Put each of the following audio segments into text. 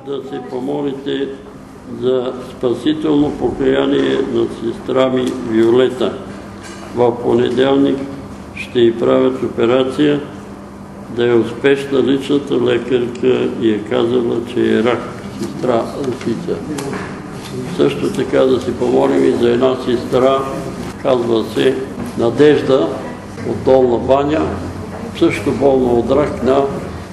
да се помолите за спасително покаяние на сестра ми Виолета. В понеделник ще й правят операция, да е успешна. Личната лекарка и е казала, че е рак, сестра Русица. Също така да се помолим и за една сестра, казва се Надежда от Долна баня, също болна от рак на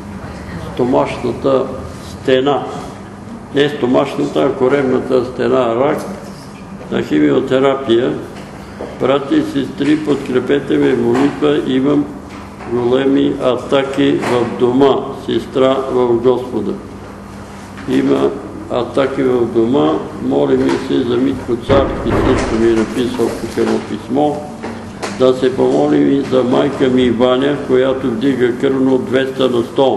стомашната стена. Не стомашната, а коремната стена рак на химиотерапия. Брати и сестри, подкрепете ме в молитва, имам големи атаки в дома, сестра в Господа. Има атаки в дома, молим се за Митко Царски, също ми е написал тук едно писмо, да се помолим и за майка ми Ваня, която вдига кръвно 200 на 100.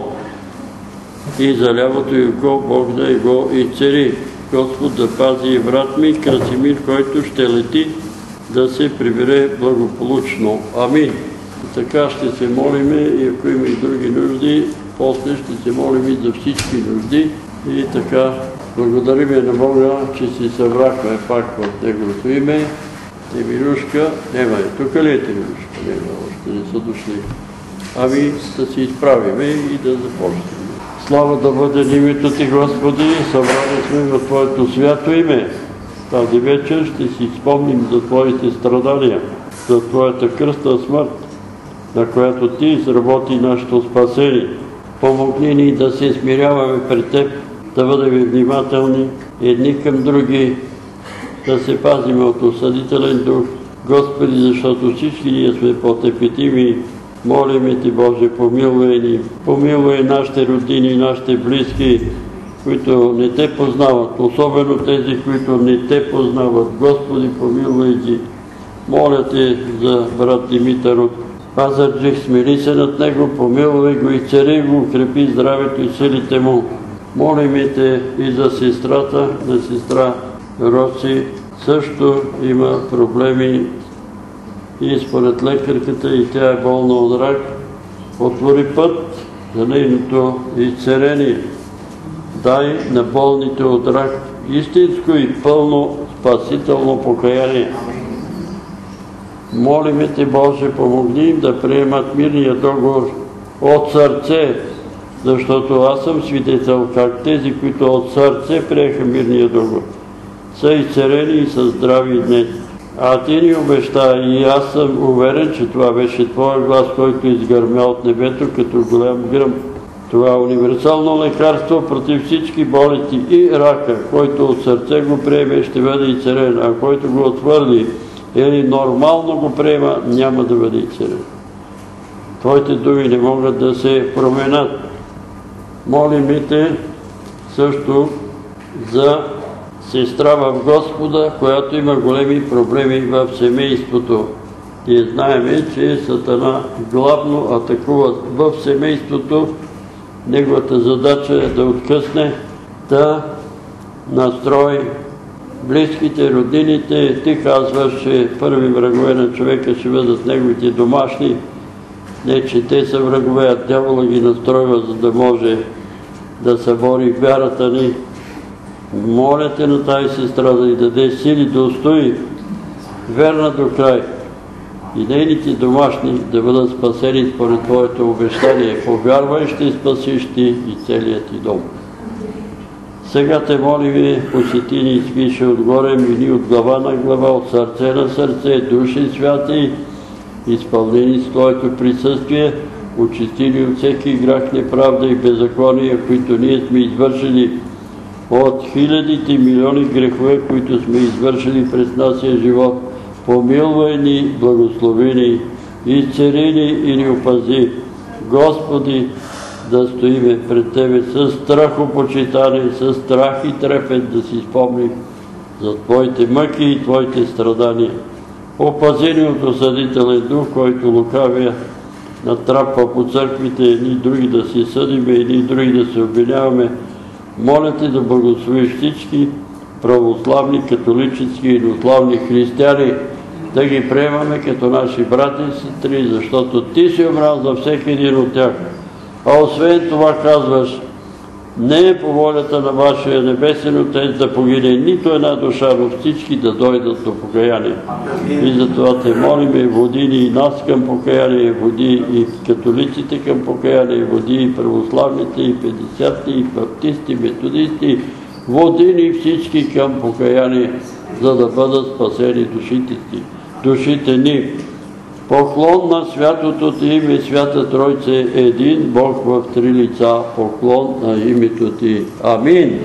И за лявото и око, Бог да го изцели. Господ да пази и брат ми Красимир, който ще лети, да се прибере благополучно. Амин. Така ще се молиме и ако има и други нужди, после ще се молим и за всички нужди. И така, благодариме на Бога, че си събрахме пак в Неговото име. Темирушка, нема е. Тук ли е Темирушка? Нема, още не са дошли. Ами да се изправиме и да започнем. Слава да бъде на името Ти, Господи, събрали сме в Твоето свято име. Тази вечер ще си спомним за Твоите страдания, за Твоята кръстна смърт, на която Ти изработи нашето спасение. Помогни ни да се смиряваме пред Теб, да бъдем внимателни едни към други, да се пазим от осъдителен дух. Господи, защото всички ние сме по-тепетими, молиме Ти, Боже, помилвай ни, помилвай нашите родини, нашите близки, които не Те познават, особено тези, които не Те познават. Господи, помилвай ги. Моля Те за брат Димитър от Пазарджик, смири се над него, помилвай го, изцели го, укрепи здравето и силите му. Молиме Те и за сестрата на сестра Роси. Също има проблеми и според лекарката и тя е болна от рак. Отвори път за нейното изцеление. Дай на болните от рак истинско и пълно спасително покаяние. Молиме Те, Боже, помогни им да приемат мирния договор от сърце, защото аз съм свидетел как тези, които от сърце приеха мирния договор, са изцелени и са здрави днес. А Ти ни обеща и аз съм уверен, че това беше Твоя глас, който изгърмя от небето като голям гръм. Това е универсално лекарство против всички болести и рака, който от сърце го приеме, ще бъде изцелен, а който го отвърли или нормално го приема, няма да бъде изцелен. Твоите думи не могат да се променят. Молим Те също за сестра в Господа, която има големи проблеми в семейството. Ние знаем, че Сатана главно атакува в семейството. Неговата задача е да откъсне, да настрои близките, роднините. Ти казваш, че първи врагове на човека ще бъдат неговите домашни. Не, че те са врагове, а дявола ги настройва, за да може да събори вярата ни. Моля Те на тази сестра да й даде сили да устои верна до край и нейните домашни да бъдат спасени според Твоето обещание. Повярвай, ще спасиш Ти и целият Ти дом. Сега Те молим, посети ни и свише отгоре, мини от глава на глава, от сърце на сърце, души святи, изпълнени с Твоето присъствие, очистили от всеки грях, неправда и беззаконие, които ние сме извършили, от хилядите милиони грехове, които сме извършили през нашия живот. Помилвай ни, благослови ни, изцели ни и ни опази. Господи, да стоиме пред Тебе с страхопочитание, с страх и трепет, да си спомним за Твоите мъки и Твоите страдания. Опази ни от осъдителен дух, който лукавия натрапва по църквите, едни други да си съдиме, едни други да се обвиняваме. Моля Те да благословиш всички православни, католически и инославни християни, да ги приемаме като наши брати и сестри, защото Ти си умрял за всеки един от тях. А освен това казваш, Не е по волята на вашия небесен Отец да погине нито една душа, но всички да дойдат до покаяние. И затова те молиме, води ни и нас към покаяние, води и католиците към покаяние, води и православните, и петдесятни, и баптисти, методисти, води ни всички към покаяние, за да бъдат спасени душите ни. Поклон на святото ти име, Свята Тройце, един Бог в три лица, поклон на името ти. Амин.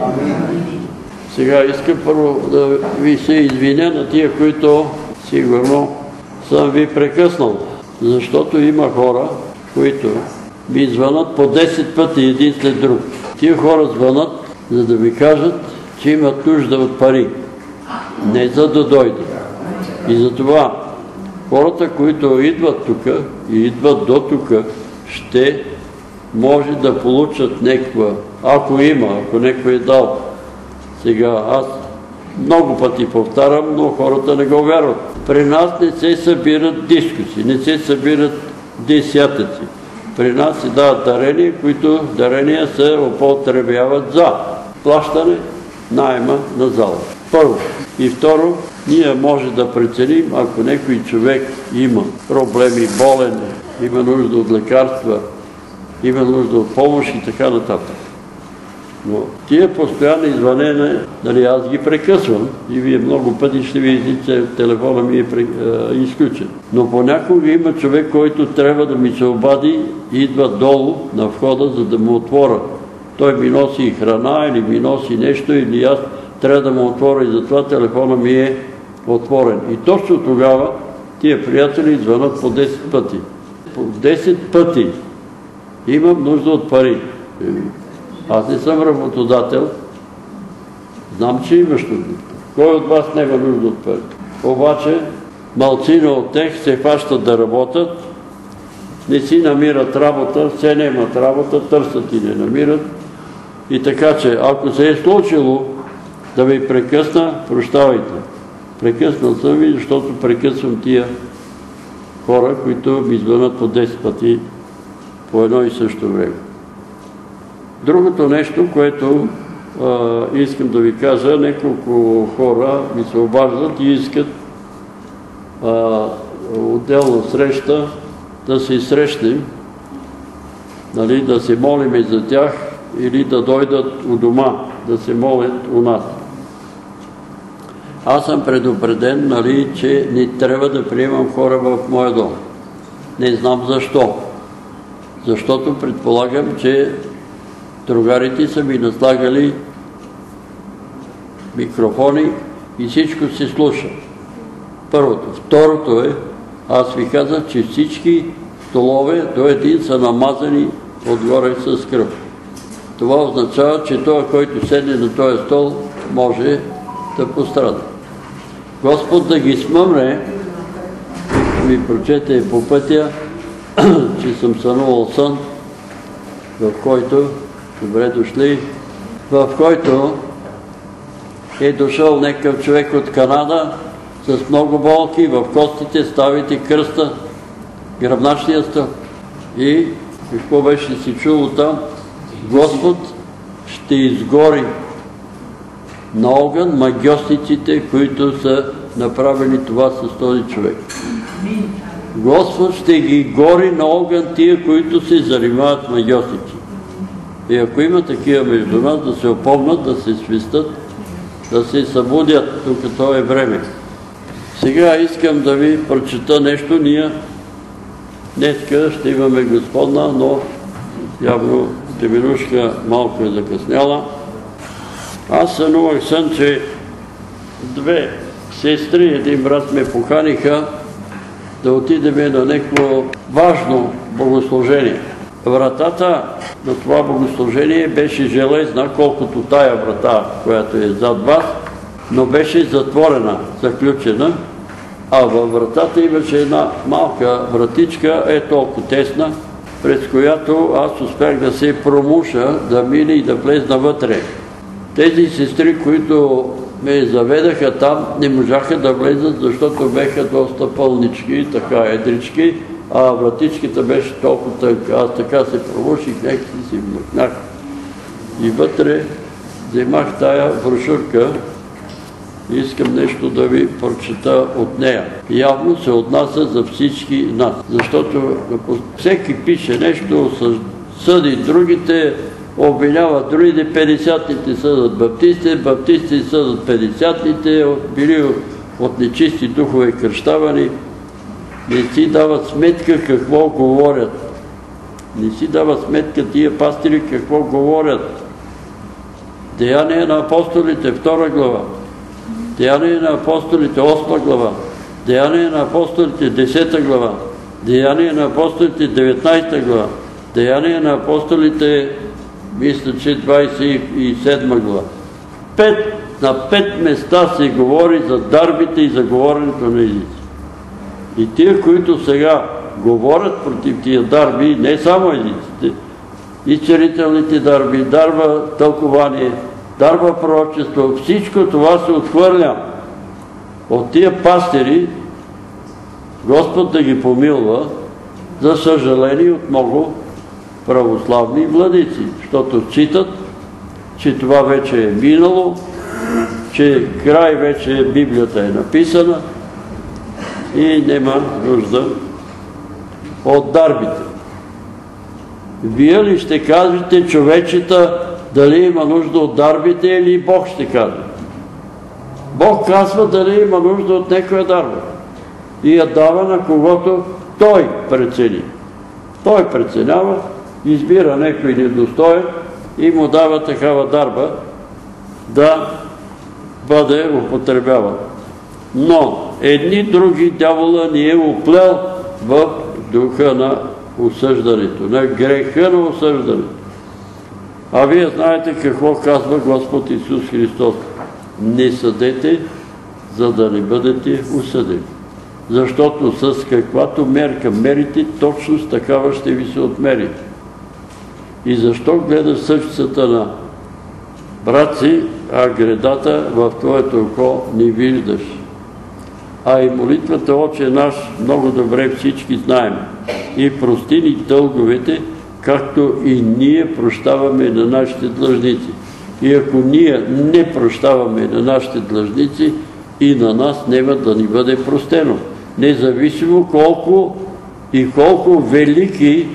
Сега искам първо да ви се извиня на тия, които сигурно съм ви прекъснал, защото има хора, които ми звънат по 10 пъти един след друг. Тия хора звънат, за да ви кажат, че имат нужда от пари, не за да дойдат. И затова хората, които идват тук и идват до тук, ще може да получат някаква, ако има, ако някой е дал. Сега аз много пъти повтарям, но хората не го вярват. При нас не се събират дискусии, не се събират десятъци. При нас се дават дарения, които дарения се употребяват за плащане наема на зала. Първо. И второ, ние може да преценим, ако някой човек има проблеми, болен, има нужда от лекарства, има нужда от помощ и така нататък. Но тия постоянни звънения, аз ги прекъсвам и вие много пъти ще видите, че телефона ми е изключен. Но понякога има човек, който трябва да ми се обади и идва долу на входа, за да му отворя. Той ми носи храна или ми носи нещо, или аз трябва да му отворя и затова телефона ми е отворен. И точно тогава тия приятели звънат по 10 пъти. По 10 пъти имам нужда от пари. Аз не съм работодател. Знам, че имаш нужда. Кой от вас няма нужда от пари? Обаче малцина от тях се фащат да работят, не си намират работа, все нямат работа, търсят и не намират. И така че, ако се е случило да ви прекъсна, прощавайте. Прекъснал съм ви, защото прекъсвам тия хора, които ми звънат по 10 пъти по едно и също време. Другото нещо, което искам да ви кажа, няколко хора ми се обаждат и искат отделна среща да се срещнем, да се молим за тях или да дойдат у дома, да се молят у нас. Аз съм предупреден, че не трябва да приемам хора в моя дом. Не знам защо. Защото предполагам, че другарите са ми наслагали микрофони и всичко се слуша. Първото. Второто е, аз ви казах, че всички столове до един са намазани отгоре с кръв. Това означава, че той, който седне на този стол, може да пострада. Господ да ги смъмне, ми прочете по пътя, че съм сънувал сън, в който, добре дошли, в който е дошъл някакъв човек от Канада с много болки, в костите ставите кръста, гръбначния стълб. И какво беше си чуло там? Господ ще изгори на огън магьосниците, които са направили това с този човек. Господ ще ги гори на огън тия, които се занимават магьосници. И ако има такива между нас, да се опомнат, да се свистат, да се събудят, докато е време. Сега искам да ви прочета нещо. Ние днеска ще имаме Господна, но явно Теминушка малко е закъсняла. Аз сънувах сън, че две сестри, един брат ме поканиха да отидем на някакво важно богослужение. Вратата на това богослужение беше железна, колкото тая врата, която е зад вас, но беше затворена, заключена, а във вратата имаше една малка вратичка, толкова тесна, през която аз успях да се промуша, да мина и да влезна вътре. Тези сестри, които ме заведаха там, не можаха да влезат, защото беха доста пълнички, така едрички, а вратичката беше толкова тънка. Аз така се промуших, някакси си вмъкнах. И вътре вземах тая брошурка. Искам нещо да ви прочета от нея. Явно се отнася за всички нас. Защото всеки пише нещо, съди другите, обвинява другите, 50-ните съдат баптисти, баптисти съдат 50-ните, били от нечисти духове кръщавани. Не си дават сметка какво говорят. Не си дават сметка тия пастири какво говорят. Деяния на апостолите, 2 глава. Деяния на апостолите, 8 глава. Деяния на апостолите, 10 глава. Деяния на апостолите, 19 глава. Деяния на апостолите, мисля, че 27 глава. На 5 места се говори за дарбите и за говоренето на езици. И тия, които сега говорят против тия дарби, не само езиците, изцелителните дарби, дарба тълкование, дарба пророчество, всичко това се отхвърля от тия пастири. Господ да ги помилва, за съжаление, от много православни владици, защото считат, че това вече е минало, че край вече Библията е написана и нема нужда от дарбите. Вие ли ще кажете човечета дали има нужда от дарбите или Бог ще каже? Бог казва дали има нужда от някоя дарба и я дава на когото Той прецени. Той преценява, избира някой недостоен и му дава такава дарба да бъде употребяван. Но едни други дявола ни е уплел в духа на осъждането, на греха на осъждането. А вие знаете какво казва Господ Исус Христос. Не съдете, за да не бъдете осъдени. Защото с каквато мерка мерите, точно с такава ще ви се отмери. И защо гледаш съвицата на брат си, а гредата в твоето око не виждаш? А и молитвата Отче наш много добре всички знаем. И прости ни дълговете, както и ние прощаваме на нашите длъжници. И ако ние не прощаваме на нашите длъжници, и на нас няма да ни бъде простено. Независимо колко велики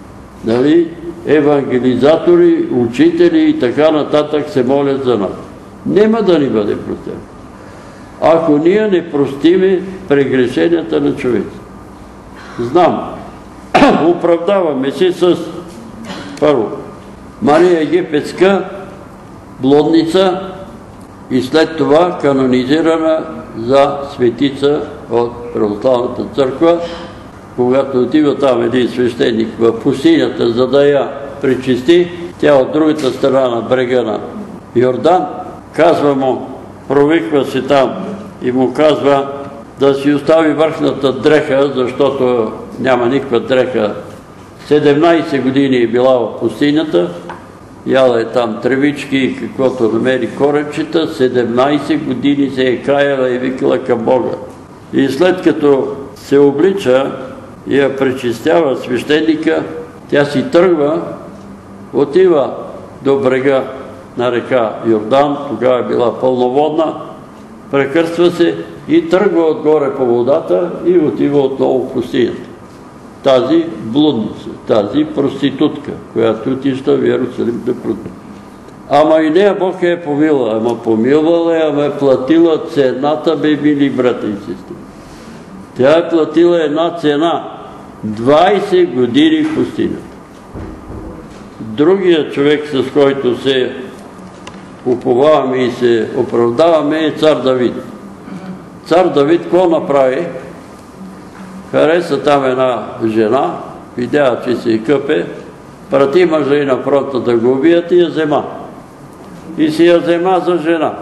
евангелизатори, учители и така нататък се молят за нас. Нема да ни бъде простено. Ако ние не простиме прегрешенията на човеци. Знам, оправдаваме се с първо Мария Египетска, блудница и след това канонизирана за светица от Православната църква. Когато отива там един свещеник в пустинята, за да я пречисти, тя от другата страна на брега на Йордан, казва му, провиква се там и му казва да си остави върхната дреха, защото няма никаква дреха. 17 години е била в пустинята, яла е там тревички и каквото намери коренчета, 17 години се е каяла и викала към Бога. И след като се облича и я пречистява свещеника, тя си тръгва, отива до брега на река Йордан, тогава е била пълноводна, прекърства се и тръгва отгоре по водата и отива отново в пустинята. Тази блудница, тази проститутка, която отишла в Иерусалим да продължи. Ама и нея Бог е помила, ама помилвала е, ама е платила цената, бе били брата и сестри. Тя е платила една цена, 20 години в пустинята. Другият човек, с който се уповаваме и се оправдаваме, е цар Давид. Цар Давид какво направи? Хареса там една жена, видя, че се къпе, прати мъжа и на фронта да го убият и я взема. И си я взема за жена.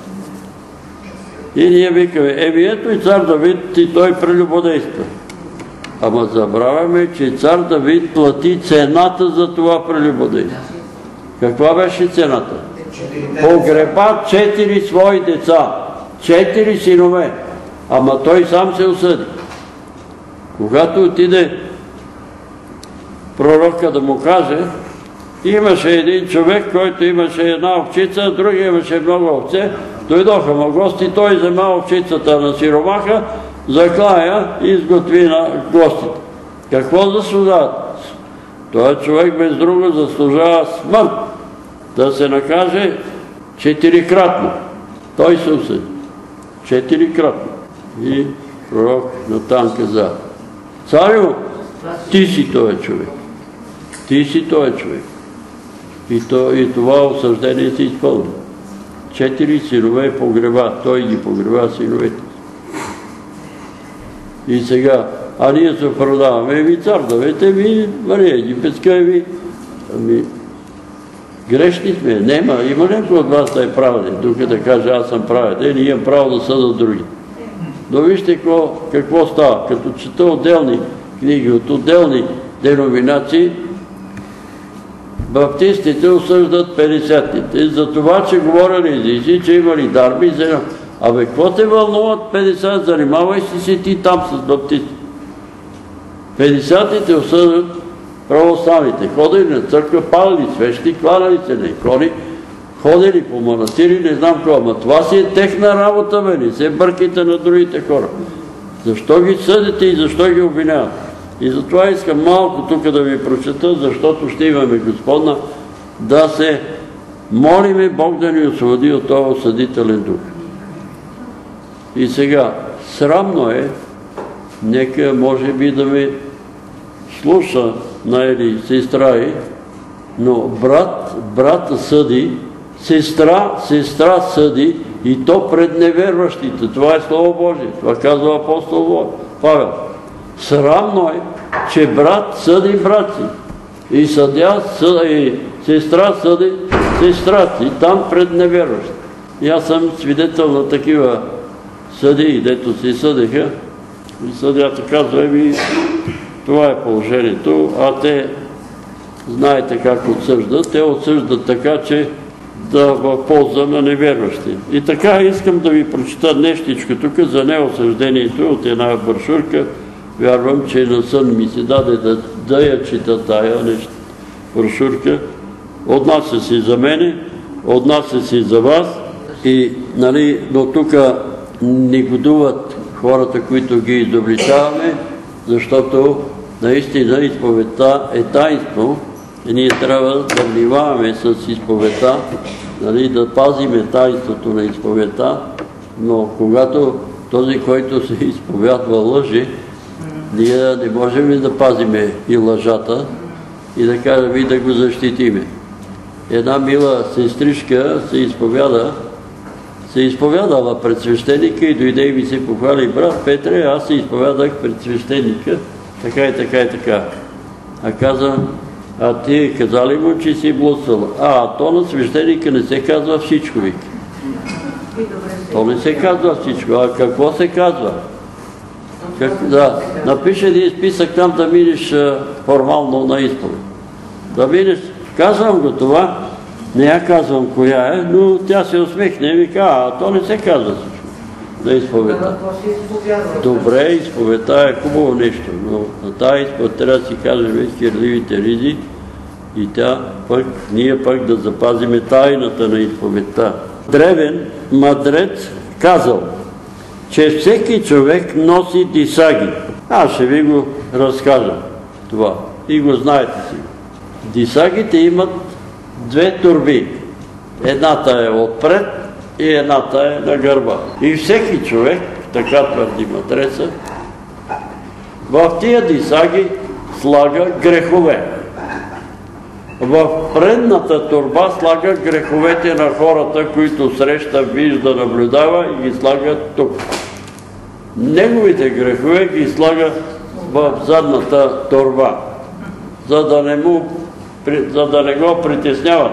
И ние викаме, ето и цар Давид, и той прелюбодейства. Ама забравяме, че цар Давид плати цената за това прелюбодейство. Каква беше цената? Погреба 4 свои деца, 4 синове, ама той сам се осъди. Когато отиде пророка да му каже, Имаше един човек, който имаше една овчица, другия имаше много овце. Дойдоха му гости, той взема овчицата на сиромаха, закла я и изготви на гостите. Какво заслужават? Той човек без друго заслужава смърт, да се накаже 4-кратно. Той се осъди. 4-кратно. И пророк Натан каза: царю, ти си този човек. Ти си този човек. И това осъждение се изпълни. 4 синове погреба. Той ги погреба синовете. И сега, а ние се оправдаваме. Ви цардовете, Мария Египетска, грешни сме. Има някой от вас да е праведен. Тук да каже, аз съм праведен и имам право да съда други. Но вижте какво става. Като чета отделни книги от отделни деноминации, баптистите осъждат 50-ните за това, че говорили езици, че имали дарби. Абе, какво те вълнуват 50? Занимавай си ти там с баптисти. 50-ите осъждат православните. Ходили на църква, палили свещи, кланали се на икони, ходили по манастири, не знам какво. Ама това си е техна работа, не се бърките на другите хора. Защо ги съдите и защо ги обвиняват? И затова искам малко тук да ви прочета, защото ще имаме Господна, да се молиме Бог да ни освободи от този осъдителен дух. И сега, срамно е, нека може би да ме слуша или сестра, но брат съди, сестра съди, и то пред неверващите. Това е Слово Божие. Това казва апостол Павел. Срамно е, че брат съди брат си. И съдя и сестра съди сестра си, там пред неверващите. И аз съм свидетел на такива съдии, дето се съдиха. И съдята казва, това е положението, а те знаете как отсъждат. Те отсъждат така, че да в полза на неверващи. И така искам да ви прочита нещичко тук за неосъждението от една брошурка. Вярвам, че на сън ми се даде да я чита тая брошурка. Отнася се за мене, отнася се за вас. Но тук негодуват хората, които ги изобличаваме, защото наистина изповедта е таинство и ние трябва да внимаваме с изповедта, да пазиме таинството на изповедта, но когато този, който се изповядва, лъжи, ние не можем да пазиме и лъжата и да кажем и да го защитиме. Една мила сестричка се изповядала пред свещеника и дойде и ми се похвали: брат Петре, аз се изповядах пред свещеника, така и така и така. А казвам: а ти казали му, че си блудствала? То на свещеника не се казва всичко, вика. То не се казва всичко. А какво се казва? Напише един списък там да минеш формално на изповед. Да минеш, казвам го това, не я казвам коя е, но тя се усмихне и вика: то не се казва всичко на изповедта. Добре, изповедта е хубаво нещо, но на тази изповед трябва да си кажем кирливите ризи и ние пък да запазиме тайната на изповедта. Древен мъдрец казал, че всеки човек носи дисаги. Аз ще ви го разкажа това и го знаете си. Дисагите имат две турби. Едната е отпред и едната е на гърба. И всеки човек, така твърди мъдреца, в тия дисаги слага грехове. В предната турба слага греховете на хората, които среща, вижда, наблюдава и ги слага тук. Неговите грехове ги слага в задната турба, за да не го притесняват.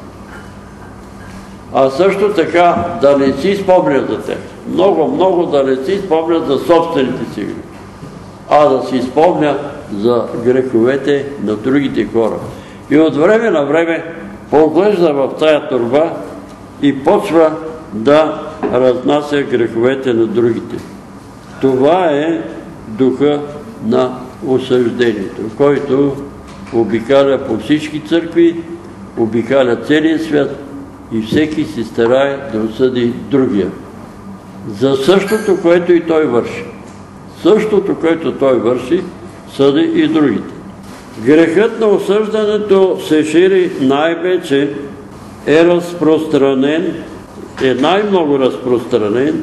А също така да не си спомнят за тях. Много да не си спомнят за собствените си грехове, а да си спомнят за греховете на другите хора. И от време на време поглежда в тая турба и почва да разнася греховете на другите. Това е духа на осъждението, който обикаля по всички църкви обикаля целия свят и всеки се старае да осъди другия. За същото, което и той върши. Същото, което той върши, съди и другите. Грехът на осъждането се шири най-вече, е разпространен, е най-много разпространен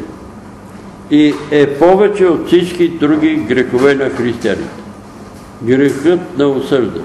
и е повече от всички други грехове на християните. Грехът на осъждане.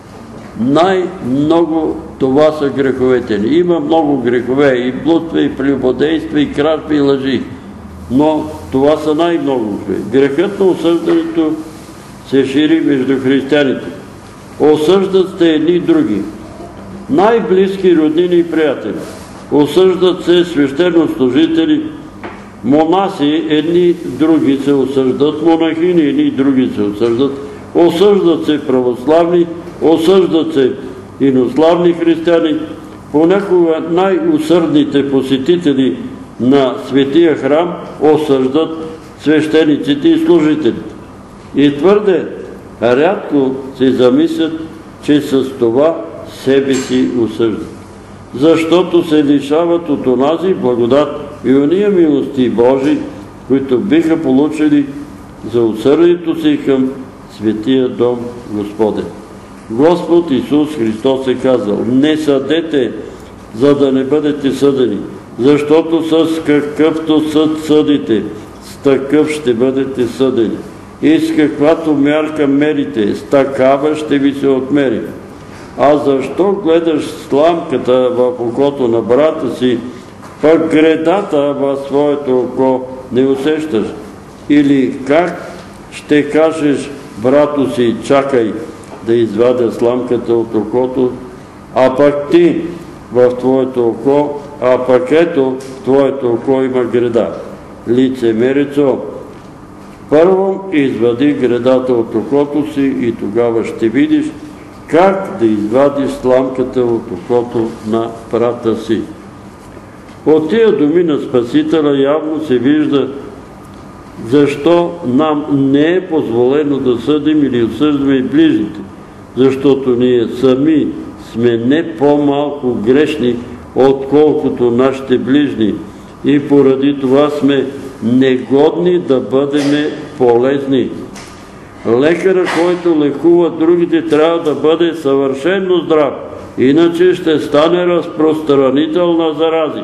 Най-много това са греховете ни. Има много грехове, и блудства, и прелюбодейства, и кражби, и лъжи. Но това са най-много грехове. Грехът на осъждането се шири между християните. Осъждат се едни други. Най-близки роднини и приятели. Осъждат се свещенослужители, монаси, едни други се осъждат, монахини, едни други се осъждат. Осъждат се православни, осъждат се инославни християни. Понякога най-усърдните посетители на светия храм осъждат свещениците и служителите. И твърде рядко се замислят, че с това себе си осъждат. Защото се лишават от онази благодат и ония милости Божии, които биха получили за усърдието си към светия дом Господен. Господ Исус Христос е казал: не съдете, за да не бъдете съдени, защото с какъвто съд съдите, с такъв ще бъдете съдени. И с каквато мярка мерите, с такава ще ви се отмери. А защо гледаш сламката в окото на брата си, пък гредата в своето око не усещаш? Или как ще кажеш брато си: чакай да извадя сламката от окото, а пък ти в твоето око, а пък ето в твоето око има греда? Лицемерецо, първо извади гредата от окото си и тогава ще видиш как да извадиш сламката от окото на брата си. От тия думи на Спасителя явно се вижда защо нам не е позволено да съдим или осъждаме ближните, защото ние сами сме не по-малко грешни, отколкото нашите ближни, и поради това сме негодни да бъдем полезни. Лекарът, който лекува другите, трябва да бъде съвършено здрав, иначе ще стане разпространител на зарази.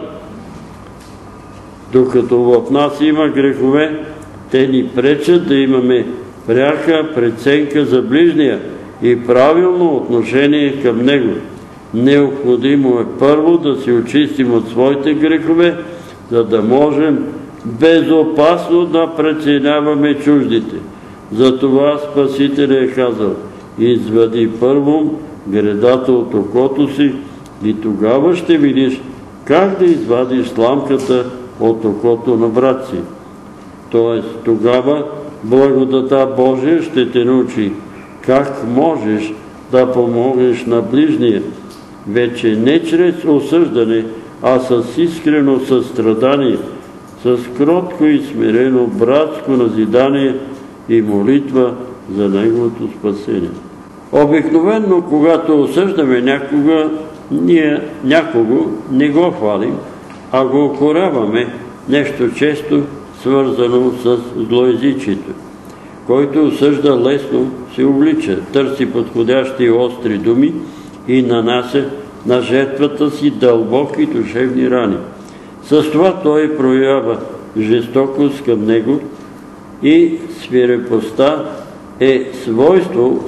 Докато в нас има грехове, те ни пречат да имаме пряка преценка за ближния и правилно отношение към него. Необходимо е първо да се очистим от своите грехове, за да можем безопасно да преценяваме чуждите. Затова Спасителя е казал: извади първо гредата от окото си и тогава ще видиш как да извадиш сламката от окото на брат си. Тоест тогава благодата Божия ще те научи как можеш да помогнеш на ближния, вече не чрез осъждане, а с искрено състрадание, с кротко и смирено братско назидание и молитва за неговото спасение. Обикновено, когато осъждаме някого, не го хвалим, а го укоряваме, нещо често свързано с злоязичието. Който осъжда лесно, се увлича, търси подходящи остри думи и нанася на жертвата си дълбоки душевни рани. С това той проявява жестокост към него и свирепостта е свойство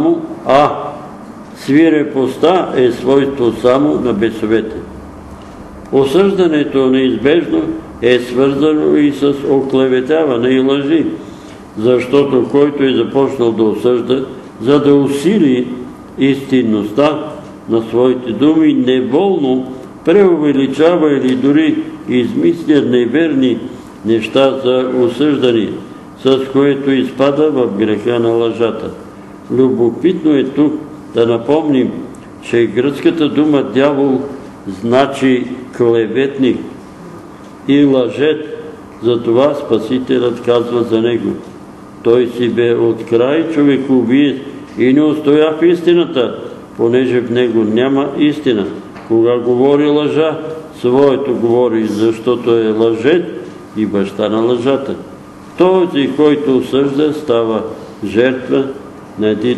само на бесовете. Осъждането неизбежно е свързано и с оклеветяване и лъжи, защото който е започнал да осъжда, за да усили истинността на своите думи, неволно преувеличава или дори измисля неверни неща за осъждане, с което изпада в греха на лъжата. Любопитно е тук да напомним, че гръцката дума дявол значи клеветник и лъжец. Затова Спасителят казва за него: той си бе от край човекоубиец и не устоя в истината, понеже в него няма истина. Кога говори лъжа, своето говори, защото е лъжец и баща на лъжата. Този, който осъжда, става жертва на един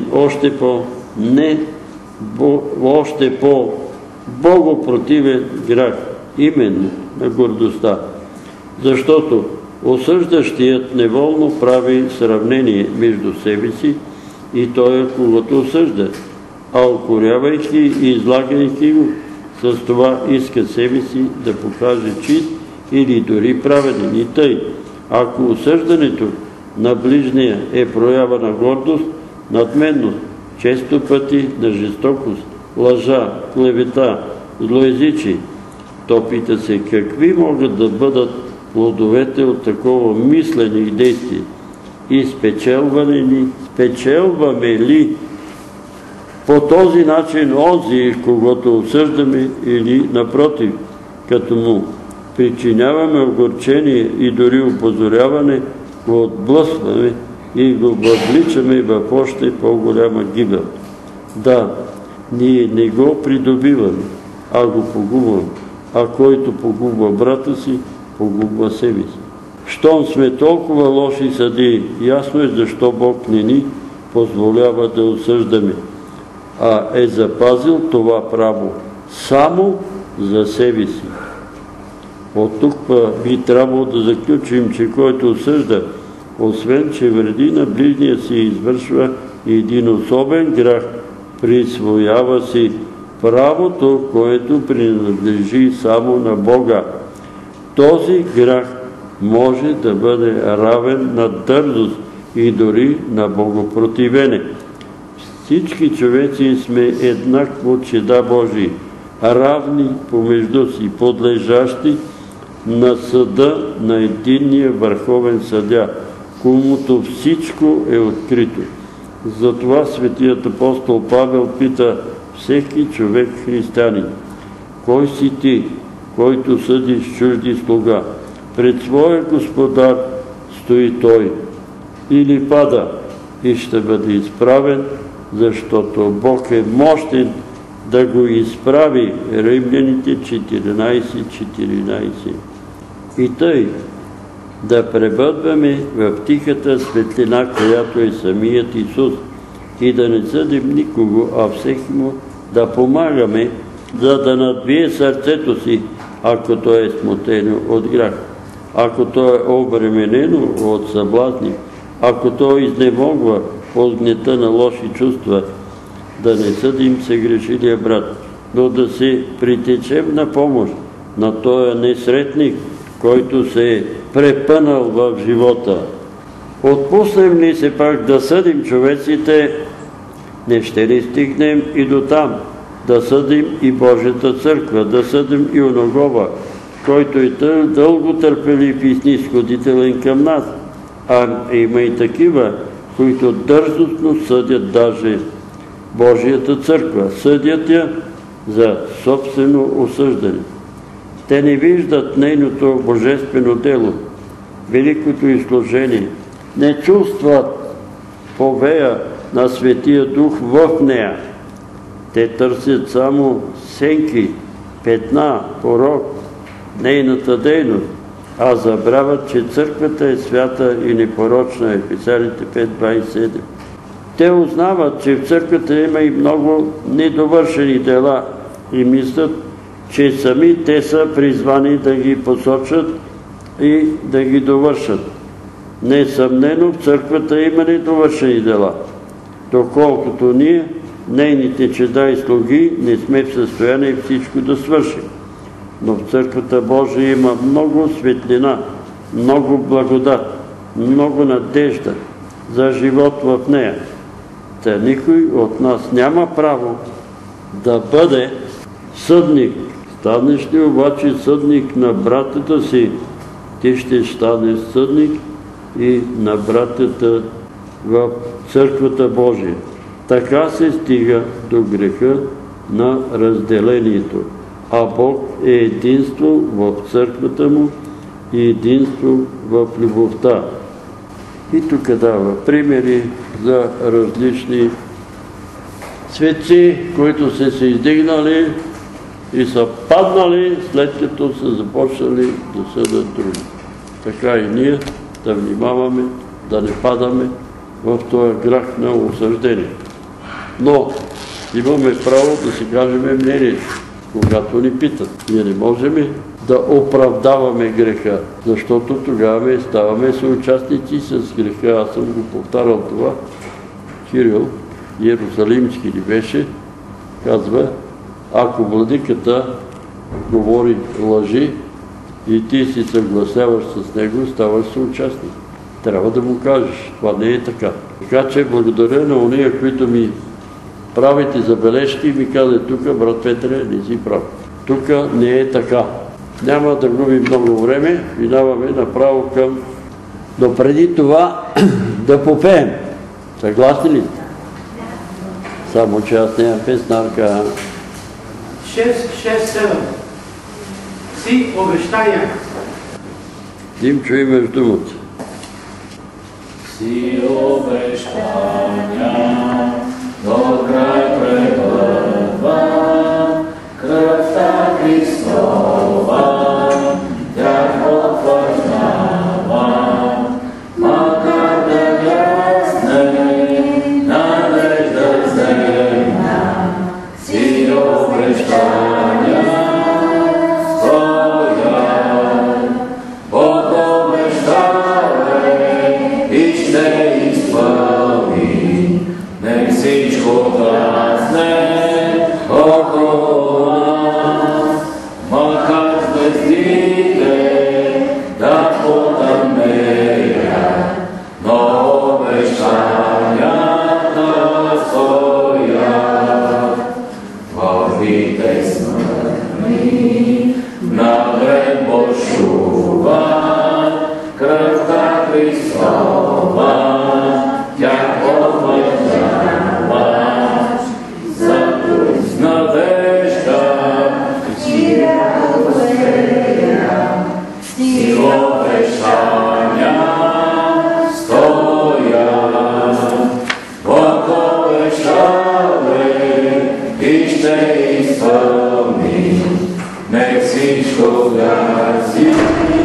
още по-богопротивен грях, именно на гордостта. Защото осъждащият неволно прави сравнение между себе си и той, когато осъжда, а укорявайки и излагайки го, с това иска себе си да покаже чист или дори праведен. И тъй, ако осъждането на ближния е проява на гордост, надменност, често пъти на жестокост, лъжа, клевета, злоязичие, то пита се какви могат да бъдат плодовете от такова мислене и действие и спечелваме ли по този начин онзи, когато осъждаме, или напротив, като му причиняваме огорчение и дори опозоряване, го отблъскваме и го въвличаме в още по-голяма гибел. Да, ние не го придобиваме, а го погубваме, а който погубва брата си, погубва себе си. Щом сме толкова лоши съдии, ясно е защо Бог не ни позволява да осъждаме, а е запазил това право само за себе си. От тук би трябвало да заключим, че който осъжда, освен че вреди на ближния си, извършва един особен грях, присвоява си правото, което принадлежи само на Бога. Този грях може да бъде равен на дързост и дори на богопротивене. Всички човеци сме еднакво чеда Божии, равни помежду си, подлежащи на съда на единния върховен съдия, комуто всичко е открито. Затова светият апостол Павел пита всеки човек християнин: кой си ти, който съдиш чужди слуга? Пред своя господар стои той, или пада и ще бъде изправен, защото Бог е мощен да го изправи. Римляните 14:14. И тъй, да пребъдваме в тихата светлина, която е самият Исус, и да не съдим никого, а всеки му да помагаме, за да надвие сърцето си, ако то е смутено от грях, ако то е обременено от съблазни, ако то изнемогва от гнета на лоши чувства, да не съдим съгрешилия брат, но да се притечем на помощ на този несретник, който се е препънал в живота. Отпуснем ли се пак да съдим човеците, не ще ли стигнем и до там, да съдим и Божията църква, да съдим и оногова, който е дълго търпелив и снизходителен към нас, а има и такива, които дързостно съдят даже Божията църква, съдят я за собствено осъждане. Те не виждат нейното божествено дело, великото изложение, не чувстват повея на Светия Дух в нея. Те търсят само сенки, петна, порок, нейната дейност, а забравят, че църквата е свята и непорочна, Ефесяните 5:27. Те узнават, че в църквата има и много недовършени дела и мислят, че сами те са призвани да ги посочат и да ги довършат. Несъмнено в църквата има недовършени дела, доколкото ние, нейните чеда и слуги, не сме в състояние всичко да свършим. Но в църквата Божия има много светлина, много благодат, много надежда за живот в нея. Та никой от нас няма право да бъде съдник. Станеш ли обаче съдник на братята си, ти ще станеш съдник и на братята в църквата Божия. Така се стига до греха на разделението. А Бог е единство в църквата му и единство в любовта. И тук дава примери за различни светци, които са се издигнали и са паднали, след като са започнали да съдят други. Така и ние да внимаваме, да не падаме в този грях на осъждение. Но имаме право да си кажем мнението, когато ни питат. Ние не можем да оправдаваме греха, защото тогава ставаме съучастници с греха. Аз съм го повтарял това. Кирил Иерусалимски ли беше, казва, ако владиката говори лъжи и ти си съгласяваш с него, ставаш съучастник. Трябва да му кажеш. Това не е така. Така че благодаря на ония, които ми правите забележки и ми каза тук, брат Петре, не си прав. Тук не е така. Няма да губим много време, минаваме направо към... Но преди това да попеем. Съгласни ли? Само че аз нямам песнарка. 6-7. Си обещания. Димчо, имаш думата. Си обещания, до край пребъдва, кръвта Христова, тя потвърждава, макар да гасне надежда земна, си обещания стоят. Бог обещава и ще изпълни, не всичко гасне около нас, макар звездите да потъмнеят, но обещанията стоят. Главите смъртни навред бушуват, кръвта Христова, тя потвърждава, зато с надежда си обещания стоят. Бог обещава и ще изпълни, не всичко гаси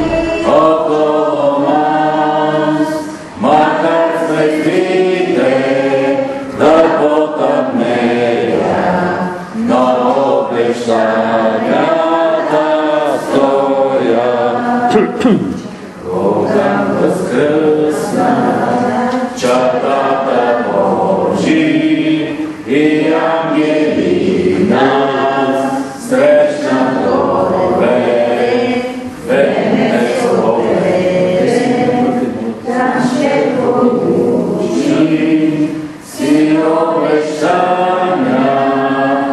около нас, макар звездите да потъмнеят, но обещанията стоят. Когато възкръсна чатата Божи и ангели нас срещнат горе, венец души, си обещания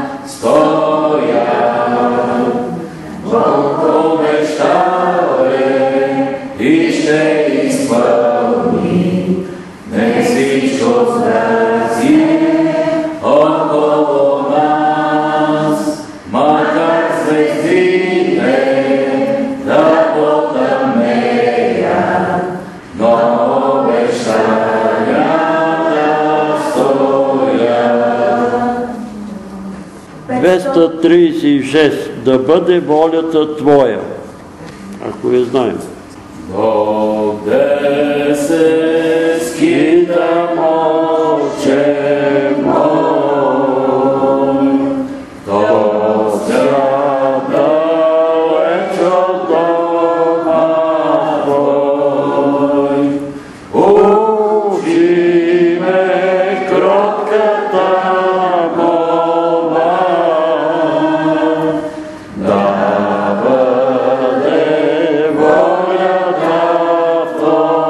стоят. Бог обещава и ще изпълни, не всичко зрази около нас, макар звездите да потъмнеят, но обещанията стоят. 236. Да бъде волята Твоя. Ако я знаем. Докъде се скитам, Отче мой, то свят далеч от дома Твой. Учи ме кротката молба, да бъде волята Твоя.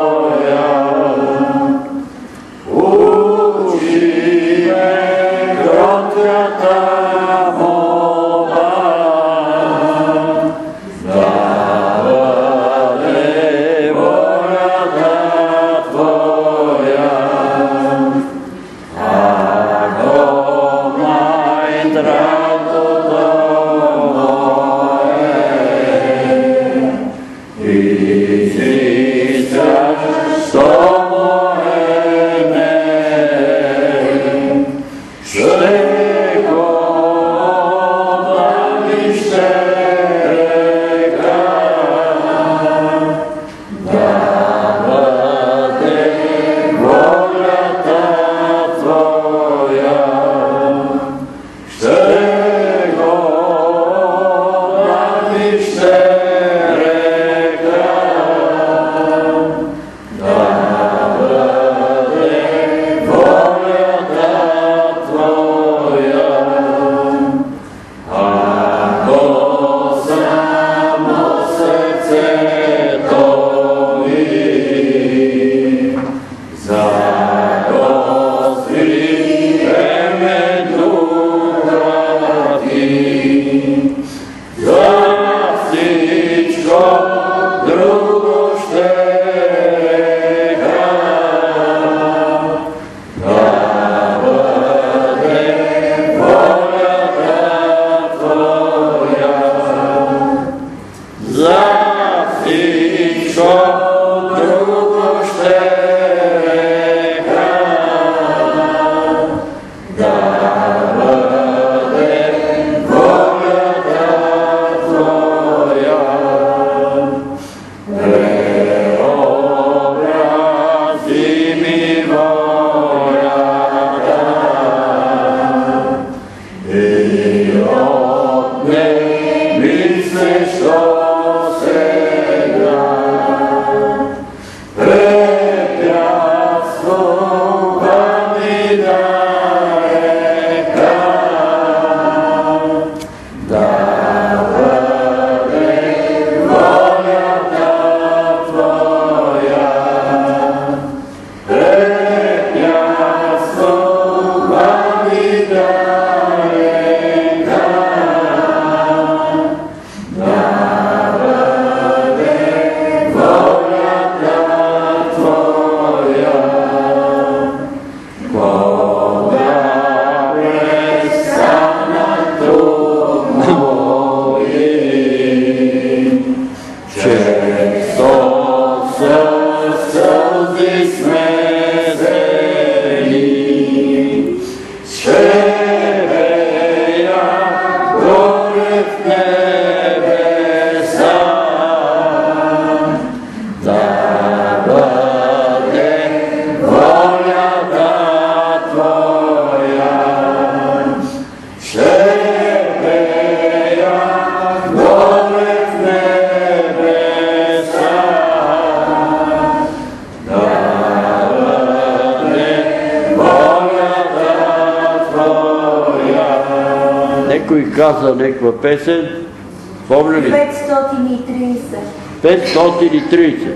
Некой каза някаква песен, помня ли? 530. 530.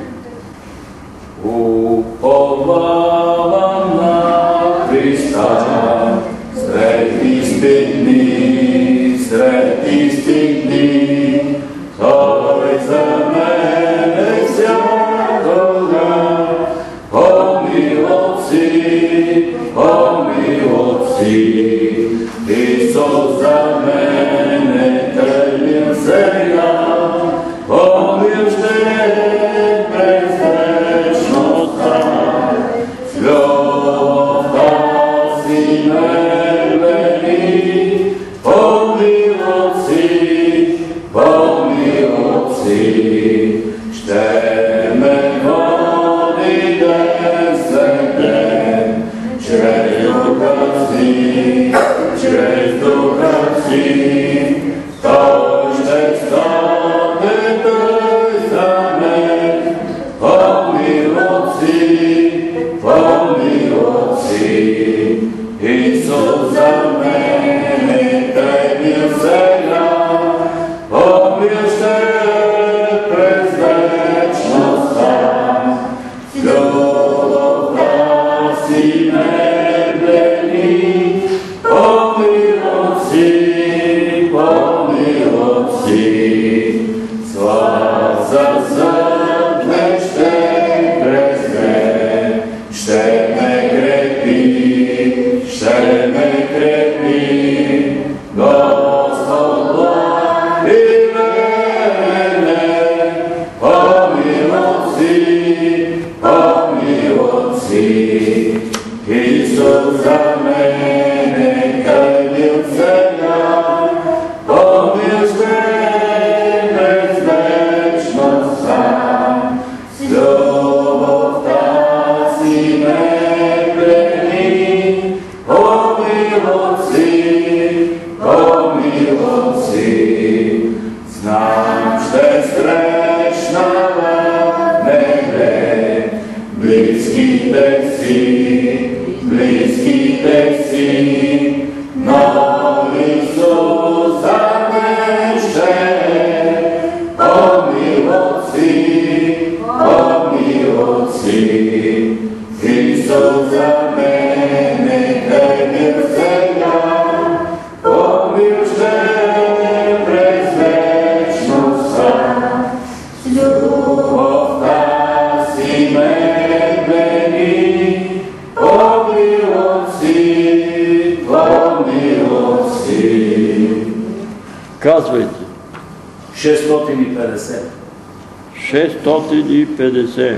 Уповавам на Христа, сред истинни дни, Той за мене всякога, помилот си, Исус за мене търпил сега, помил ще през вечността. Любовта си ме вели, помилот си, ще ме води ден след ден, чрез духа си, Той ще стане Той за мен. Помилот си, Исус за мене търпил сега, помил ще през вечността. Любовта си ме вели, помилот си, слаза зъбне ще презре, ще ме крепи, Господ благи мене, помилот си, Исус за мене търпил сега, помил ще през вечността. С любовта си ме плени, помилот си, знам ще срещна в небе близките си, но Исус за мен ще помилот си, Исус за мене търпил сега, помил ще през вечността. Любовта си ме вели, помилот си. Казвайте. 650. 650.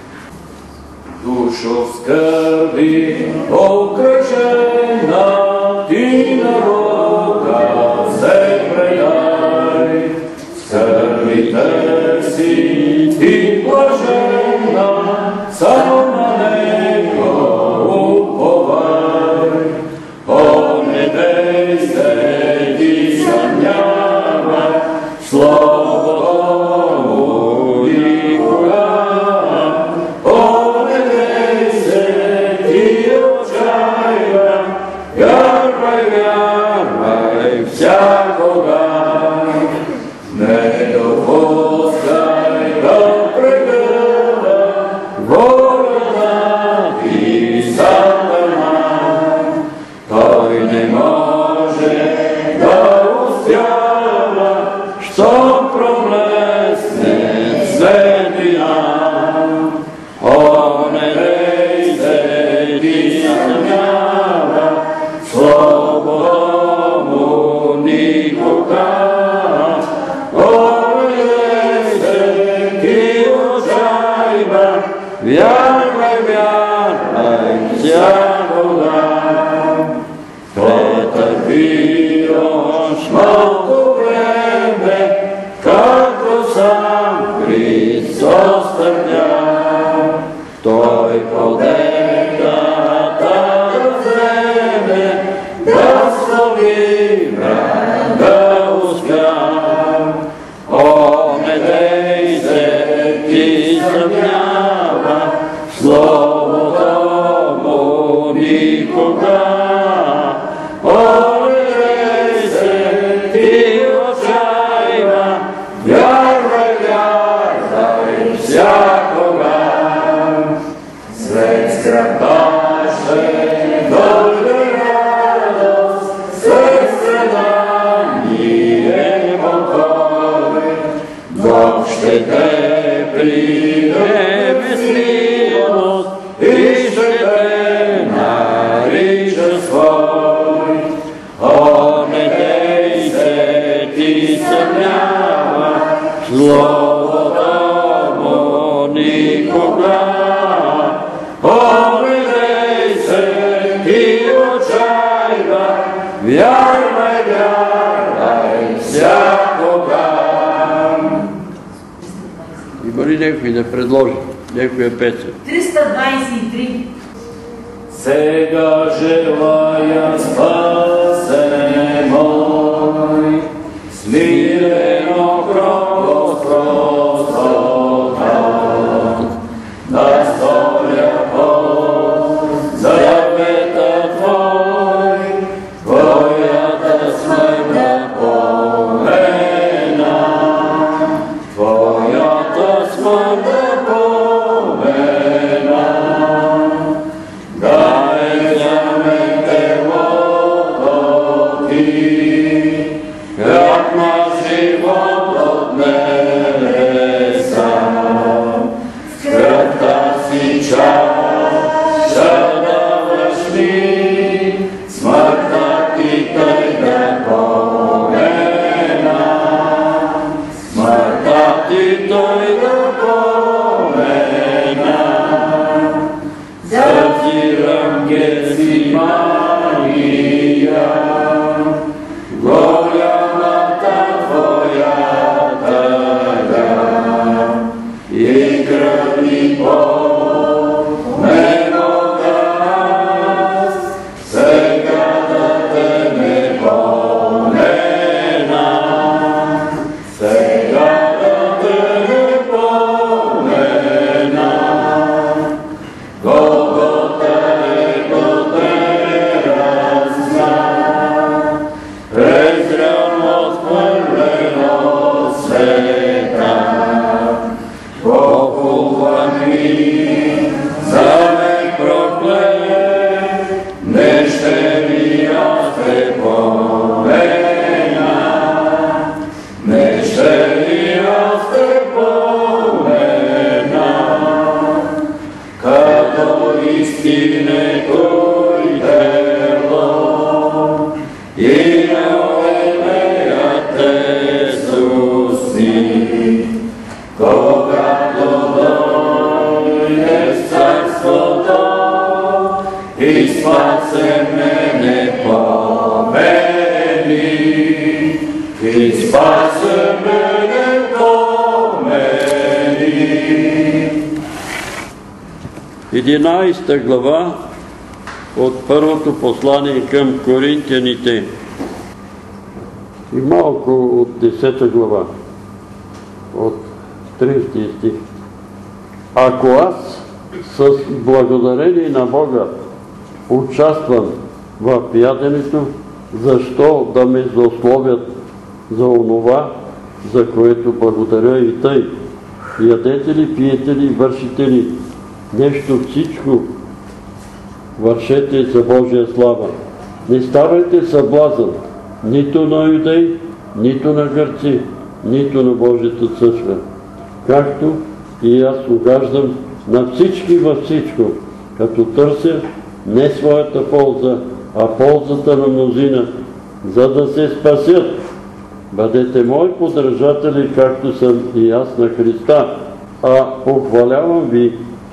Душо скърби, окръжена, ти на Бога се предай. Скърби търси, ти блажена, само на Него уповай. О, не дей се ти съмнявай, вярвай, вярвай всякога. Претърпиш малко време, както сам Христос търпя. Той подетата вземе, да слави врага успя. О, не дей се ти съмнява, словото му никога. О, не дей се ти отчайва, вярвай, вярвай всякога. След скръпта ще дойде радост, след страдание покой. Бог ще те приеме с милост и ще те нарича свой. О, не дей се ти съмнява, словото му никога. О, не дей се ти отчайва, вярвай, вярвай всякога. Има ли някой да предложи някоя песен? 323. Сега желая спасене мой, смирено кротко простота, да стоя по завета Твой, Твоята смърт да помена, Твоята смърт да помена. Дай вземе телото Ти, как на живот от небеса. В кръвта си чаша даваш ми, смъртта Ти тъй да помена. Смъртта Ти тъй да помена. Зазирам Гецимания, голямата Твоя тъга, и кръвни не мога аз сега да Те не помена, сега да Те не помена. Голгота ето те разна, презряно схвърлено света. Богова ми за мен проклет, не ще ли аз Те помена, не ще ли аз Те помена. Като истинето и тело, и неуемеят Исусни, когато дойде в царството и спасе мене помени, и спасе мене помени. 11 глава от първото послание към Коринтяните и малко от 10 глава, от 30 стих. Ако аз с благодарение на Бога участвам в яденето, защо да ме злословят за онова, за което благодаря и тъй? Ядете ли, пиете ли, вършите ли нещо, всичко вършете за Божия слава. Не ставайте съблазън нито на юдеи, нито на гърци, нито на Божията църква. Както и аз угаждам на всички във всичко, като търся не своята полза, а ползата на мнозина, за да се спасят. Бъдете мои подражатели, както съм и аз на Христа, а похвалявам ви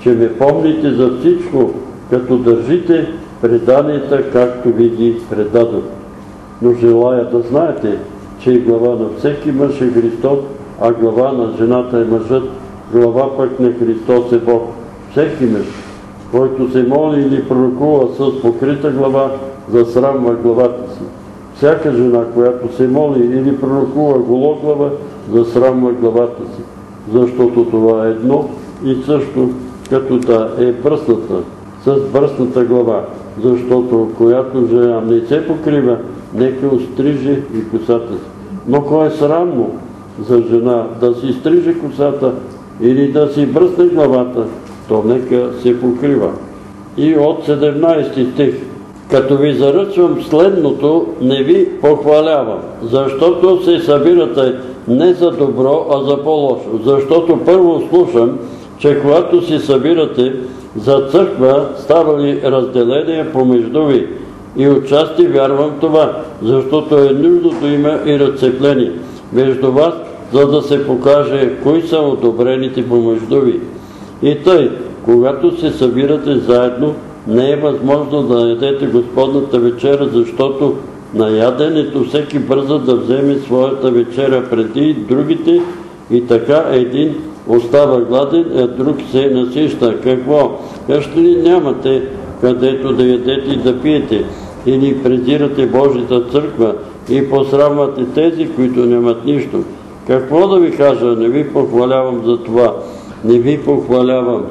че ме помните за всичко, като държите преданията, както ви ги предадох. Но желая да знаете, че глава на всеки мъж е Христос, а глава на жената е мъжът, глава пък на Христос е Бог. Всеки мъж, който се моли или пророкува с покрита глава, засрамва главата си. Всяка жена, която се моли или пророкува гологлава, засрамва главата си, защото това е едно и също, като та е бръсната, с бръсната глава, защото която жена не се покрива, нека остриже и косата си. Но кой е срамно за жена да си стриже косата или да си бръсне главата, то нека се покрива. И от 17 стих: като ви заръчвам следното, не ви похвалявам, защото се събирате не за добро, а за по-лошо. Защото първо слушам, че когато се събирате за църква, става ли разделение помежду ви. И отчасти вярвам това, защото е нужно да има и разцепление между вас, за да се покаже кои са одобрените помежду ви. И тъй, когато се събирате заедно, не е възможно да ядете Господната вечеря, защото на яденето всеки бърза да вземе своята вечеря преди другите и така един остава гладен, а друг се насища. Какво? Ще ли нямате където да ядете и да пиете? Или презирате Божията църква и посрамвате тези, които нямат нищо? Какво да ви кажа? Не ви похвалявам за това. Не ви похвалявам,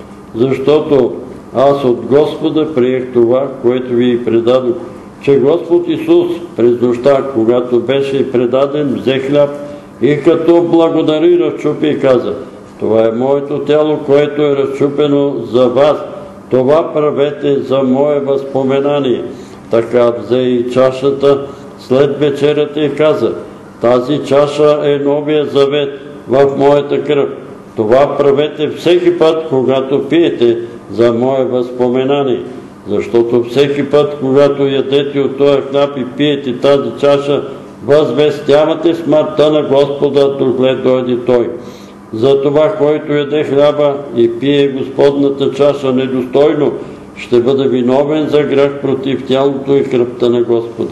защото аз от Господа приех това, което ви предадох, че Господ Исус през нощта, когато беше предаден, взе хляб и като благодари, разчупи и каза: това е моето тяло, което е разчупено за вас. Това правете за мое възпоменание. Така взе и чашата след вечерята и каза: тази чаша е новия завет в моята кръв. Това правете всеки път, когато пиете, за мое възпоменание. Защото всеки път, когато ядете от този хляб и пиете тази чаша, възвестявате смъртта на Господа, докле дойде Той. Затова, който яде хляба и пие Господната чаша недостойно, ще бъде виновен за грях против тялото и кръвта на Господа.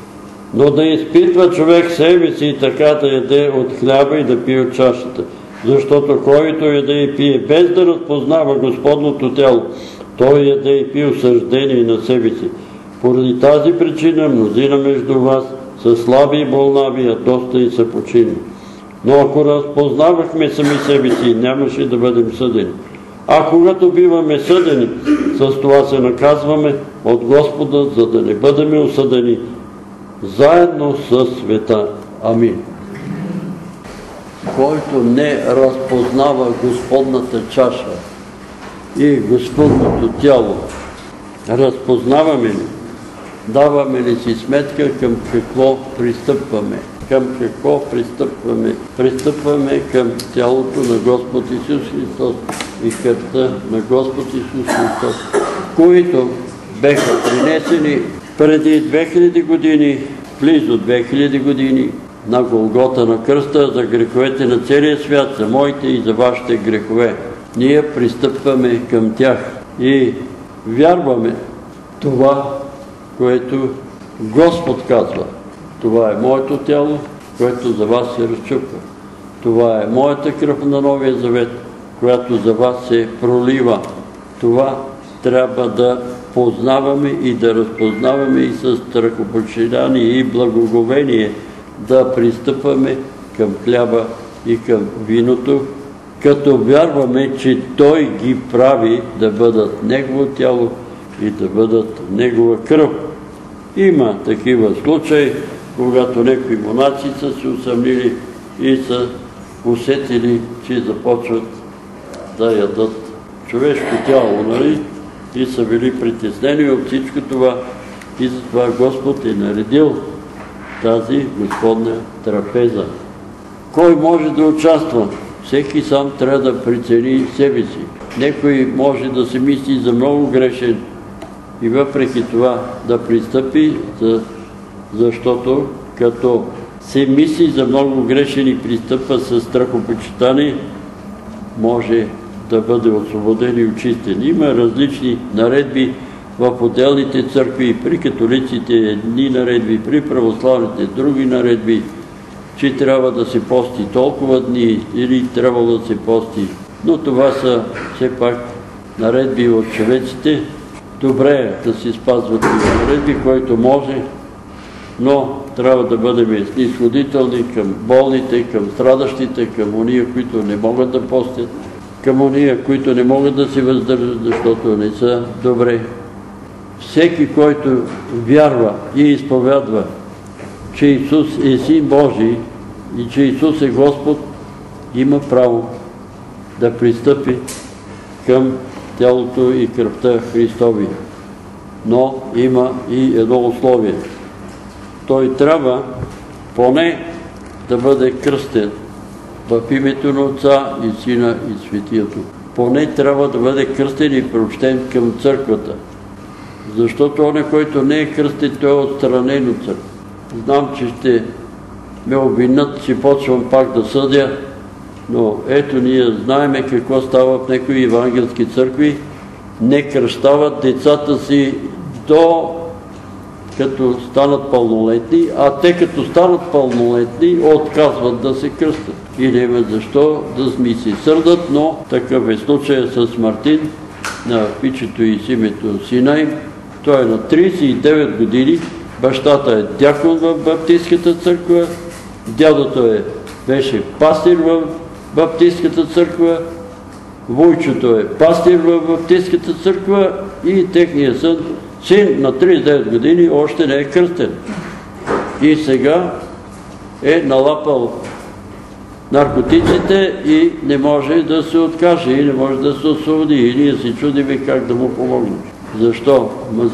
Но да изпитва човек себе си и така да яде от хляба и да пие от чашата. Защото който яде и пие без да разпознава Господното тяло, той яде и пие осъждение на себе си. Поради тази причина мнозина между вас са слаби и болнави, а доста и са починали. Но ако разпознавахме сами себе си, нямаше да бъдем съдени. А когато биваме съдени, с това се наказваме от Господа, за да не бъдем осъдени заедно с света. Амин. Който не разпознава Господната чаша и Господното тяло, разпознаваме ли? Даваме ли си сметка към какво пристъпваме? Към какво пристъпваме? Пристъпваме към тялото на Господ Исус Христос и кръвта на Господ Исус Христос, които беха принесени преди 2000 години, близо 2000 години, на Голгота на кръста за греховете на целия свят, за моите и за вашите грехове. Ние пристъпваме към тях и вярваме това, което Господ казва. Това е моето тяло, което за вас се разчупва. Това е моята кръв на Новия Завет, която за вас се пролива. Това трябва да познаваме и да разпознаваме и с страхопочитание и благоговение да пристъпваме към хляба и към виното, като вярваме, че Той ги прави да бъдат Негово тяло и да бъдат Негова кръв. Има такива случаи, когато някои монаци са се усъмнили и са усетили, че започват да ядат човешко тяло, нали? И са били притеснени от всичко това и затова Господ е наредил тази Господна трапеза. Кой може да участва? Всеки сам трябва да прецени себе си. Некой може да се мисли за много грешен и въпреки това да пристъпи, защото като се мисли за много грешен и пристъпва със страхопочитание, може да бъде освободен и очистен. Има различни наредби в отделните църкви, при католиците едни наредби, при православните други наредби, че трябва да се пости толкова дни или трябвало да се пости. Но това са все пак наредби от човеците. Добре е да се спазват и наредби, който може, но трябва да бъдем снисходителни към болните, към страдащите, към ония, които не могат да постят, към ония, които не могат да се въздържат, защото не са добре. Всеки, който вярва и изповядва, че Исус е Син Божий и че Исус е Господ, има право да пристъпи към тялото и кръвта Христови. Но има и едно условие. Той трябва поне да бъде кръстен в името на Отца и Сина и Светия Дух. Поне трябва да бъде кръстен и приобщен към църквата. Защото он, който не е кръстен, той е отстранен от църква. Знам, че ще ме обвинят, че почвам пак да съдя, но ето ние знаеме какво става в някои евангелски църкви. Не кръщават децата си до като станат пълнолетни, а те като станат пълнолетни отказват да се кръстят. И няма защо да ми се сърдат, но такъв е случай с Мартин, на пичето и с името сина им. Той е на 39 години, бащата е дякон в Баптистската църква, дядото беше пастир в Баптистската църква, войчето е пастир в Баптистската църква и техният син на 39 години още не е кръстен. И сега е налапал наркотиците и не може да се откаже, и не може да се освободи. И ние се чудиме как да му помогнем. Защо?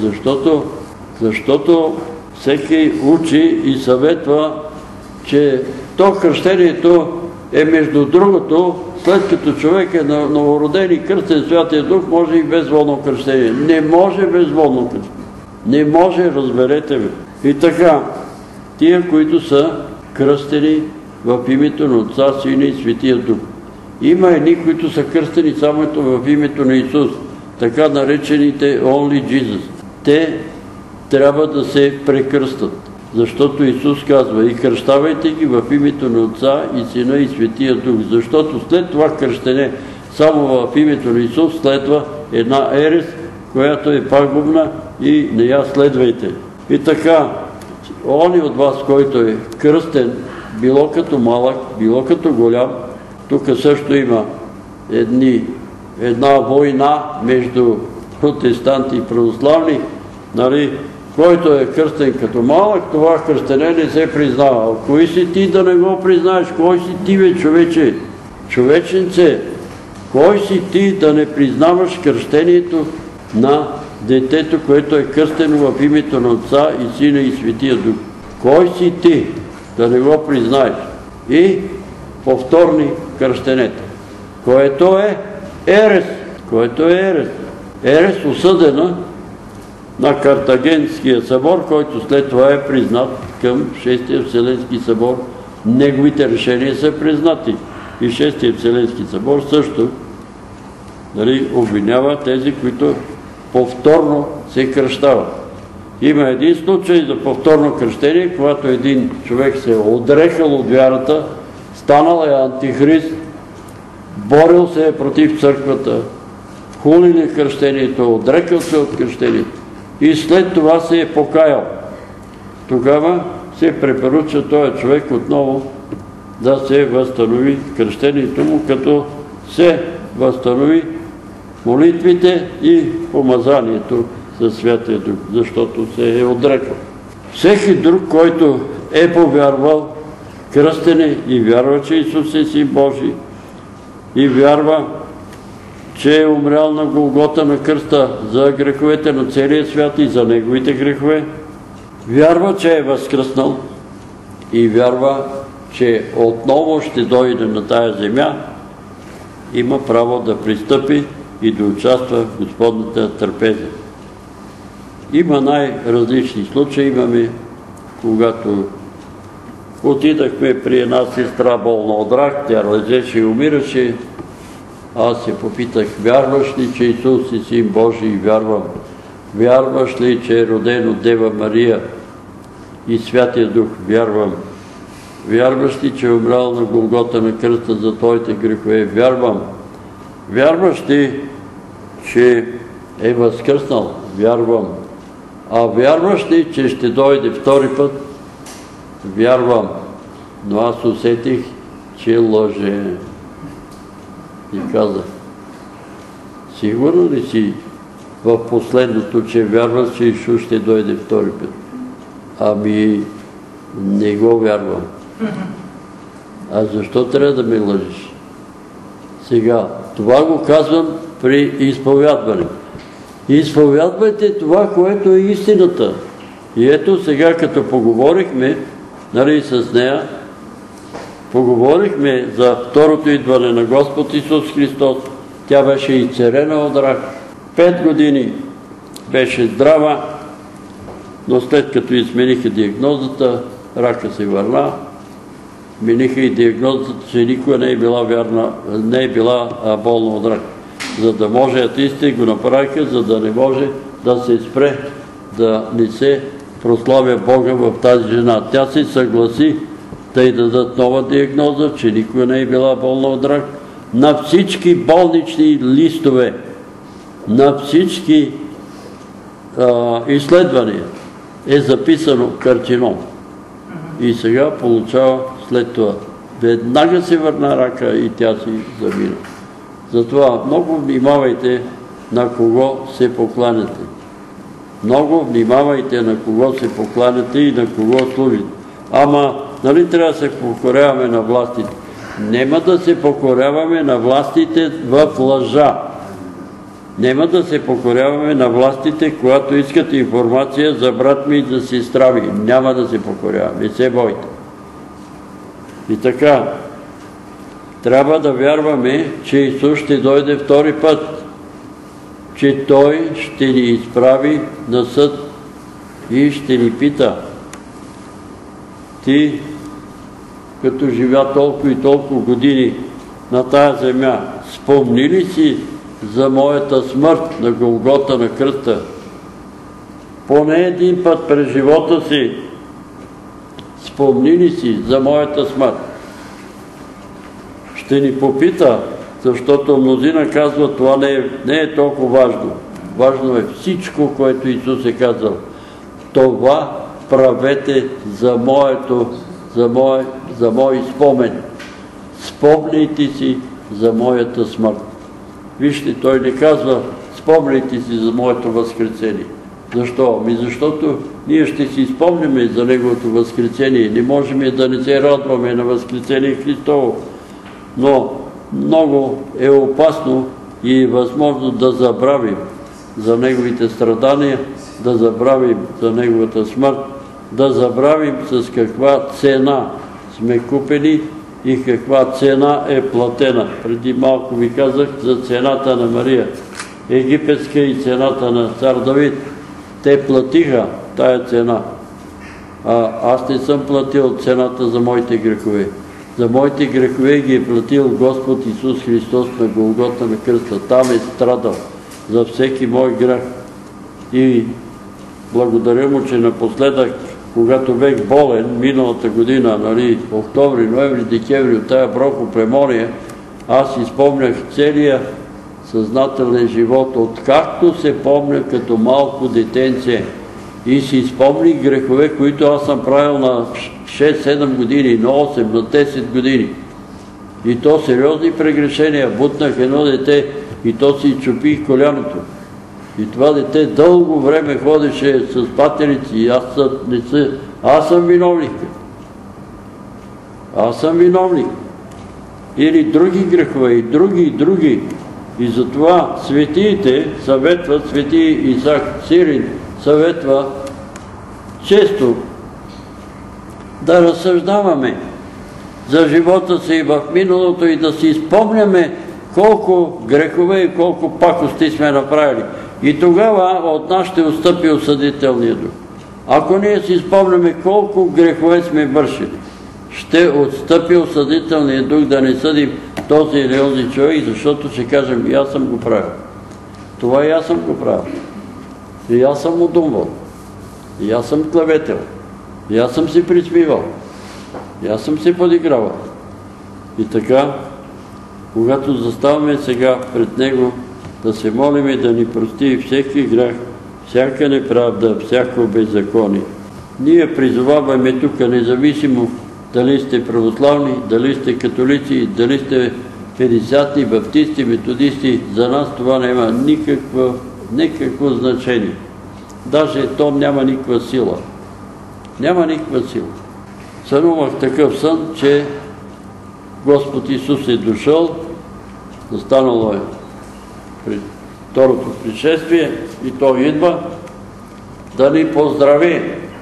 Защото всеки учи и съветва, че то кръщението е между другото, след като човек е новороден и кръстен Святия Дух, може и безволно кръщение. Не може безволно кръщение. Не може, разберете ме. И така, тия, които са кръстени в името на Отца, Сина и Светия Дух. Има едни, които са кръстени само в името на Исус, така наречените Only Jesus. Те трябва да се прекръстат, защото Исус казва: и кръщавайте ги в името на Отца и Сина и Светия Дух, защото след това кръщене само в името на Исус следва една ерес, която е пагубна и не я следвайте. И така, они от вас, който е кръстен, било като малък, било като голям, тук също има една война между протестанти и православни, нали? Който е кръстен като малък, това кръстене не се признава. А кой си ти да не го признаеш? Кой си ти, бе, човече? Човеченце, кой си ти да не признаваш кръщението на детето, което е кръстено в името на Отца и Сина и Светия Дух? Кой си ти да не го признаеш? И повторни кръщенета, което е ерес. Ерес осъдена на Картагенския събор, който след това е признат към Шестия Вселенски събор. Неговите решения са признати. И Шестия Вселенски събор също обвинява тези, които повторно се кръщават. Има един случай за повторно кръщение, когато един човек се е отрекал от вярата, станал е антихрист, борил се е против църквата, хулил е кръщението, отрекал се от кръщението и след това се е покаял. Тогава се препоръча този човек отново да се възстанови кръщението му, като се възстанови молитвите и помазанието със Святия Дух, защото се е отрекал. Всеки друг, който е повярвал, кръстене и вярва, че Исус е Син Божий и вярва, че е умрял на Голгота на кръста за греховете на целия свят и за неговите грехове, вярва, че е възкръснал и вярва, че отново ще дойде на тая земя, има право да пристъпи и да участва в Господната трапеза. Има най-различни случаи. Имаме, когато отидахме при една сестра болна от рак, тя лежеше и умираше, Аз се попитах, вярваш ли, че Исус е Син Божий? Вярвам. Вярваш ли, че е роден от Дева Мария и Святия Дух? Вярвам. Вярваш ли, че е умрял на Голгота на кръста за твоите грехове? Вярвам. Вярваш ли, че е възкръснал? Вярвам. А вярваш ли, че ще дойде втори път? Вярвам. Но аз усетих, че лъже. И казах, сигурно ли си в последното, че вярваш, че Исус ще дойде втори път? Ами, не го вярвам. А защо трябва да ме лъжиш? Сега, това го казвам при изповядване. Изповядвайте това, което е истината. И ето сега, като поговорихме, нали, с нея, поговорихме за второто идване на Господ Исус Христос. Тя беше изцелена от рак. 5 години беше здрава, но след като измениха диагнозата, рака се върна. Смениха и диагнозата, че никога не е била вярна, не е била болна от рак. За да може атеистите го направиха, за да не може да се спре, да не се прославя Бога в тази жена. Тя се съгласи да й дадат нова диагноза, че никога не е била болна от рак. На всички болнични листове, на всички изследвания е записано карцином. И сега получава след това. Веднага се върна рака и тя си замина. Затова много внимавайте на кого се покланяте. Много внимавайте на кого се покланяте и на кого служите. Ама, нали трябва да се покоряваме на властите? Нема да се покоряваме на властите в лъжа. Нема да се покоряваме на властите, когато искат информация за брат ми и за сестра ми. Няма да се покоряваме. Не се бойте. И така, трябва да вярваме, че Исус ще дойде втори път, че Той ще ни изправи на съд и ще ни пита: ти, като живя толкова и толкова години на тая земя, спомни ли си за моята смърт на Голгота на кръста? Поне един път през живота си спомни ли си за моята смърт? Ще ни попита, защото мнозина казва, това не е толкова важно. Важно е всичко, което Исус е казал. Това правете за мой спомен. Спомняйте си за моята смърт. Вижте, той не казва, спомняйте си за моето възкресение. Защо? Защото ние ще си спомняме за Неговото възкресение. Не можем да не се радваме на възкресение Христово. Но много е опасно и е възможно да забравим за Неговите страдания, да забравим за Неговата смърт, да забравим с каква цена сме купени и каква цена е платена. Преди малко ви казах за цената на Мария, египетска и цената на цар Давид. Те платиха тая цена. Аз не съм платил цената за моите грехове. За моите грехове ги е платил Господ Исус Христос на Голгота на кръста. Там е страдал за всеки мой грех. И благодаря му, че напоследък, когато бех болен, миналата година, нали, октомври, ноември, декември, от тая бронхопневмония, аз изпомнях целия съзнателен живот, откакто се помня като малко детенце. И си спомних грехове, които аз съм правил на 6-7 години, на 8, на 10 години. И то сериозни прегрешения. Бутнах едно дете и то си чупих коляното. И това дете дълго време ходеше с патерици и аз съм виновник. Аз съм виновник. Или други грехове, и други. И затова светиите съветват, свети Исак Сирин съветва често да разсъждаваме за живота си в миналото и да си спомняме колко грехове и колко пакости сме направили. И тогава от нас ще отстъпи осъдителния дух. Ако ние си спомняме колко грехове сме вършили, ще отстъпи осъдителния дух да не съдим този или онзи човек, защото ще кажем, и аз съм го правил. Това и аз съм го правил. И аз съм удумвал. И аз съм клеветел. И аз съм си присмивал. И аз съм си подигравал. И така, когато заставаме сега пред Него, да се молиме да ни прости всеки грях, всяка неправда, всяко беззаконие. Ние призоваваме тук, независимо дали сте православни, дали сте католици, дали сте петдесятни, баптисти, методисти, за нас това няма никакво значение. Даже то няма никаква сила. Няма никаква сила. Сънувах такъв сън, че Господ Исус е дошъл, застанало е при второто пришествие и Той идва да ни поздрави.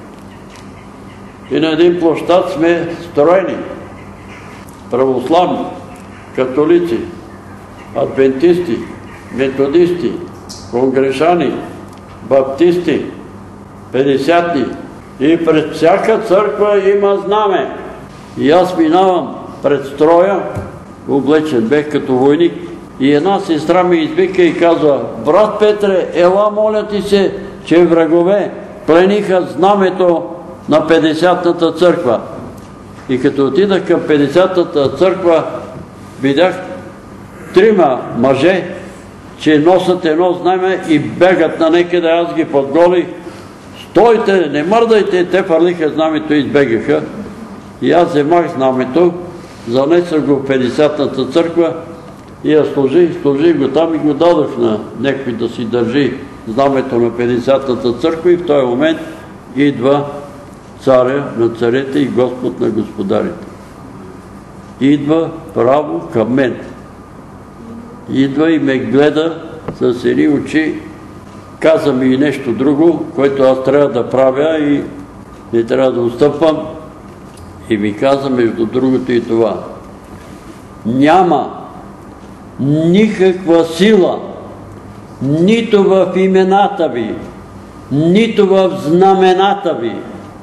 И на един площад сме строени. Православни, католици, адвентисти, методисти, конгрешани, баптисти, петдесятни. И пред всяка църква има знаме. И аз минавам пред строя, облечен бех като войник. И една сестра ми извика и казва: брат Петре, ела моля ти се, че врагове плениха знамето на 50-та църква. И като отидах към 50-та църква, видях 3 мъже, че носят едно знаме и бегат на некъде, аз ги подголих. Стойте, не мърдайте! Те фърлиха знамето и избегаха. И аз вземах знамето, занесах го в 50-та църква и я сложих го там и го дадох на някой да си държи знамето на 50-та църква, и в този момент идва царя на царете и Господ на господарите. Идва право към мен. Идва и ме гледа с едни очи, каза ми и нещо друго, което аз трябва да правя и не трябва да отстъпвам. И ми каза между другото и това: няма никаква сила, нито в имената ви, нито в знамената ви.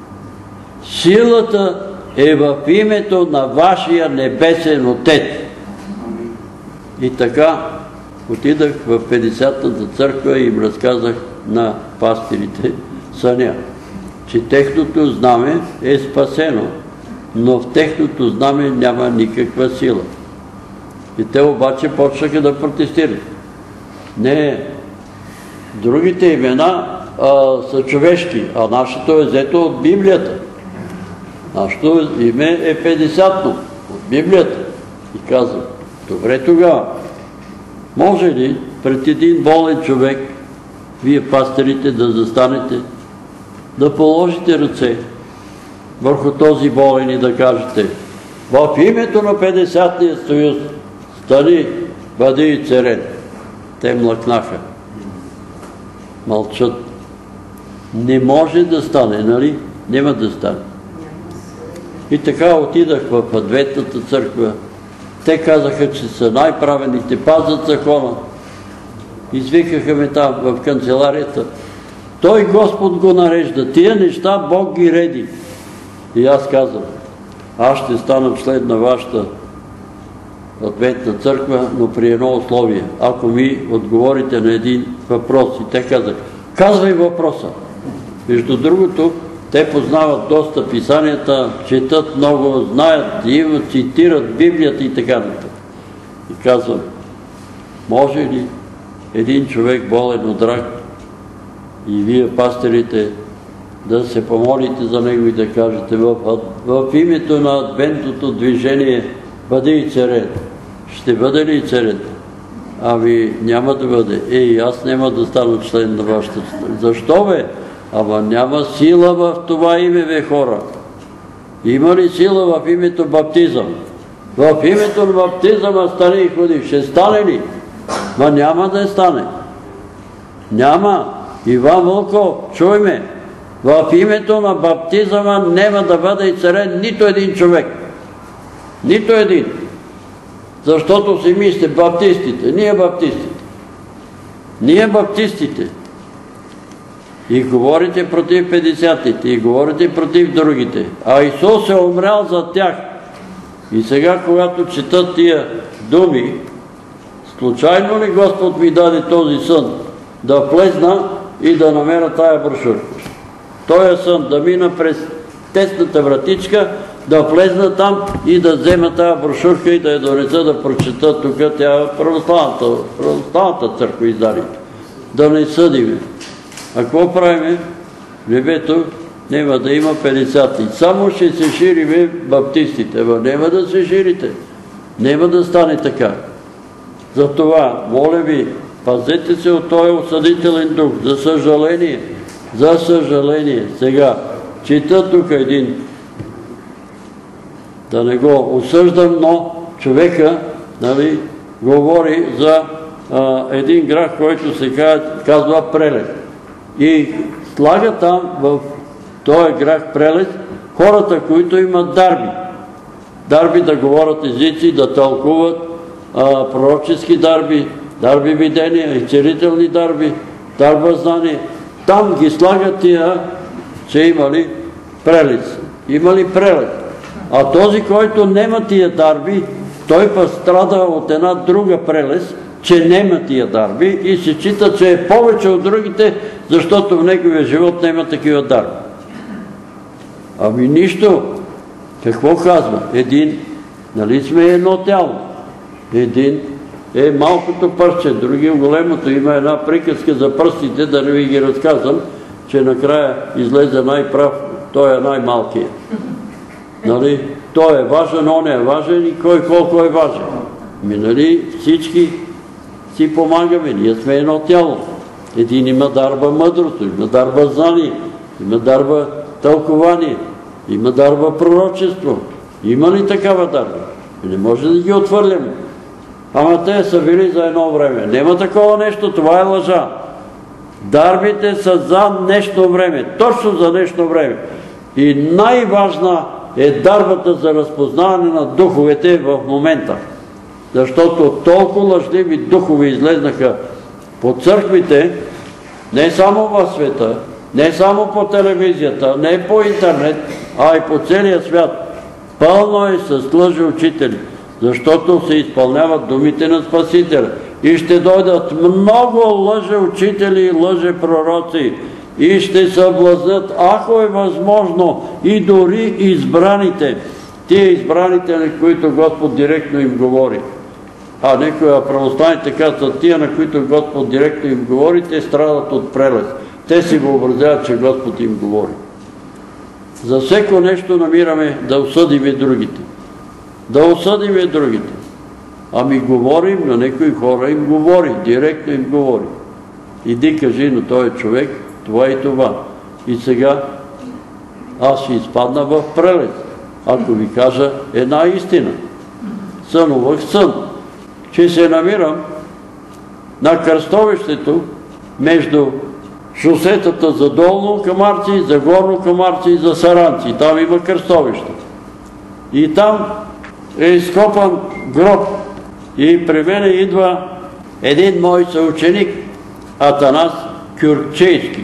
Силата е в името на вашия небесен Отец. И така отидах в 50-та църква и им разказах на пастирите съня, че техното знаме е спасено, но в техното знаме няма никаква сила. И те обаче почнаха да протестират. Не, другите имена са човешки, а нашето е взето от Библията. Нашето име е 50-но от Библията. И казвам: добре, тогава, може ли пред един болен човек, вие пастирите, да застанете, да положите ръце върху този болен и да кажете: в името на 50-ния съюз стани, бъди царен. Те млъкнаха. Мълчат. Не може да стане, нали? Няма да стане. И така отидах в Адвентната църква. Те казаха, че са най-правените, пазят закона. Извикаха ме там в канцеларията. Той Господ го нарежда. Тия неща Бог ги реди. И аз казвам: аз ще стана член на вашата Адвентна църква, но при едно условие. Ако ми отговорите на един въпрос. И те казаха: казвай въпроса. Между другото, те познават доста писанията, четат много, знаят, цитират Библията и така нататък. И казвам: може ли един човек болен от рак и вие, пастирите, да се помолите за него и да кажете: в името на адвентното движение бъди царен. Ще бъде ли царен? Ами няма да бъде. Аз няма да стана член на вашата. Защо бе? Ама няма сила в това име, бе, хора. Има ли сила в името баптизъм? В името на баптизъма стани и ходи. Ще стане ли? Ма няма да стане. Няма. Иван Вълков, чуй ме. В името на баптизъма няма да бъде и царен нито един човек. Нито един. Защото си мислите: баптистите. Ние баптистите. И говорите против 50-тите, и говорите против другите. А Исус е умрял за тях. И сега, когато четат тия думи, случайно ли Господ ми даде този сън да влезна и да намеря тая брошурка? Този сън да мина през тесната вратичка, да влезна там и да взема тая брошурка и да я донеса да прочета тук, тя православната църква издаде. Да не съдиме. А какво правиме? Небето няма да има 50. Само ще се шириме баптистите. Няма да се ширите. Няма да стане така. Затова, моля ви, пазете се от този осъдителен дух. За съжаление, сега чита тук един, да не го осъждам, но човека, нали, говори за един грах, който се казва Прелез. И слага там в този грах Прелез хората, които имат дарби. Дарби да говорят езици, да тълкуват, пророчески дарби, дарби видения, изцелителни дарби, дарба знание. Там ги слагат тия, че имали прелез. Имали прелез. А този, който нема тия дарби, той пък страда от една друга прелез, че нема тия дарби и се чита, че е повече от другите, защото в неговия живот нема такива дарби. Ами нищо. Какво казва? Един, нали сме едно тяло? Един е малкото парче, другия големото. Има една приказка за пръстите, да не ви ги разказвам, че накрая излезе най-прав, той е най-малкият. Нали? Той е важен, он е важен и кой колко е важен. Нали? Всички си помагаме, ние сме едно тяло. Един има дарба мъдрото, има дарба знание, има дарба тълкование, има дарба пророчество. Има ли такава дарба? Не може да ги отвърляме. Ама те са били за едно време. Нема такова нещо, това е лъжа. Дарбите са за нещо време, точно за нещо време. И най-важна е дарбата за разпознаване на духовете в момента. Защото толкова лъжливи духове излезнаха по църквите, не само в света, не само по телевизията, не по интернет, а и по целия свят. Пълно е с лъжи учители, защото се изпълняват думите на Спасителя. И ще дойдат много лъжи учители и лъжи пророци и ще съблазнят, ако е възможно, и дори избраните. Тия избраните, на които Господ директно им говори. А некои православните казват, тия, на които Господ директно им говори, те страдат от прелез. Те си въобразяват, че Господ им говори. За всеко нещо намираме да осъдиме другите. Да осъдиме другите. Ами говорим, на някои хора им говори, директно им говори. Иди кажи на този човек това и това. И сега аз ще изпадна в прелез, ако ви кажа една истина. Сънувах сън, че се намирам на кръстовището между шосетата за Долно Камарци, за Горно Камарци и за Саранци. Там има кръстовище. И там е изкопан гроб. И при мене идва един мой съученик, Атанас Кюрчейски.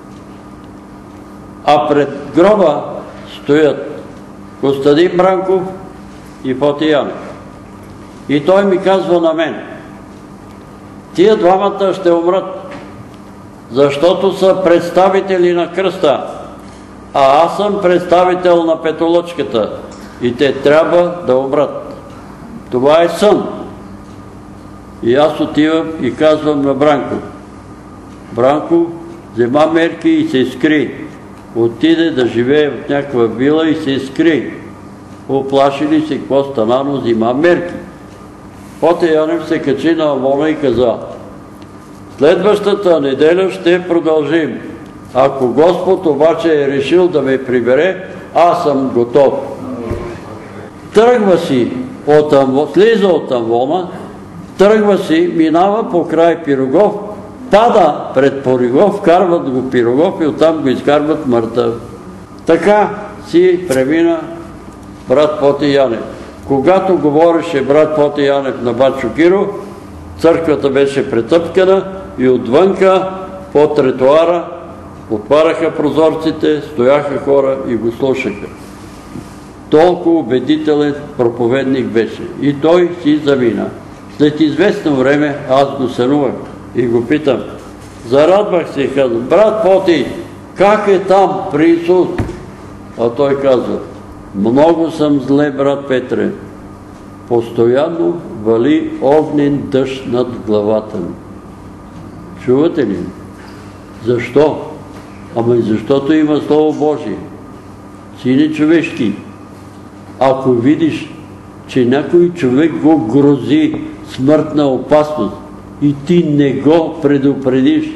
А пред гроба стоят Костадин Бранков и Фоти Янев. И той ми казва на мен, тия двамата ще умрат, защото са представители на кръста, а аз съм представител на петолъчката и те трябва да умрат. Това е сън. И аз отивам и казвам на Бранко. Бранко взема мерки и се скри. Отиде да живее в някаква вила и се скри. Оплашили се, какво станано, взема мерки. Фоти Янев се качи на амона и каза, следващата неделя ще продължим. Ако Господ обаче е решил да ме прибере, аз съм готов. Тръгва си, слиза от амвона, тръгва си, минава по край Пирогов, пада пред Поригов, вкарват го Пирогов и оттам го изкарват мъртъв. Така си премина брат Фоти Янев. Когато говореше брат Фоти Янев на Батшо Киро, църквата беше претъпкана и отвънка по тротоара отваряха прозорците, стояха хора и го слушаха. толкова убедителен проповедник беше. И той си замина. След известно време аз го сънувах и го питам. Зарадвах се и казвам, брат Поти, как е там при Исус? А той казва, много съм зле, брат Петре. Постоянно вали огнен дъжд над главата ми. Чувате ли? Защо? Ама и защото има Слово Божие. Сине човешки, ако видиш, че някой човек го грози смъртна опасност и ти не го предупредиш,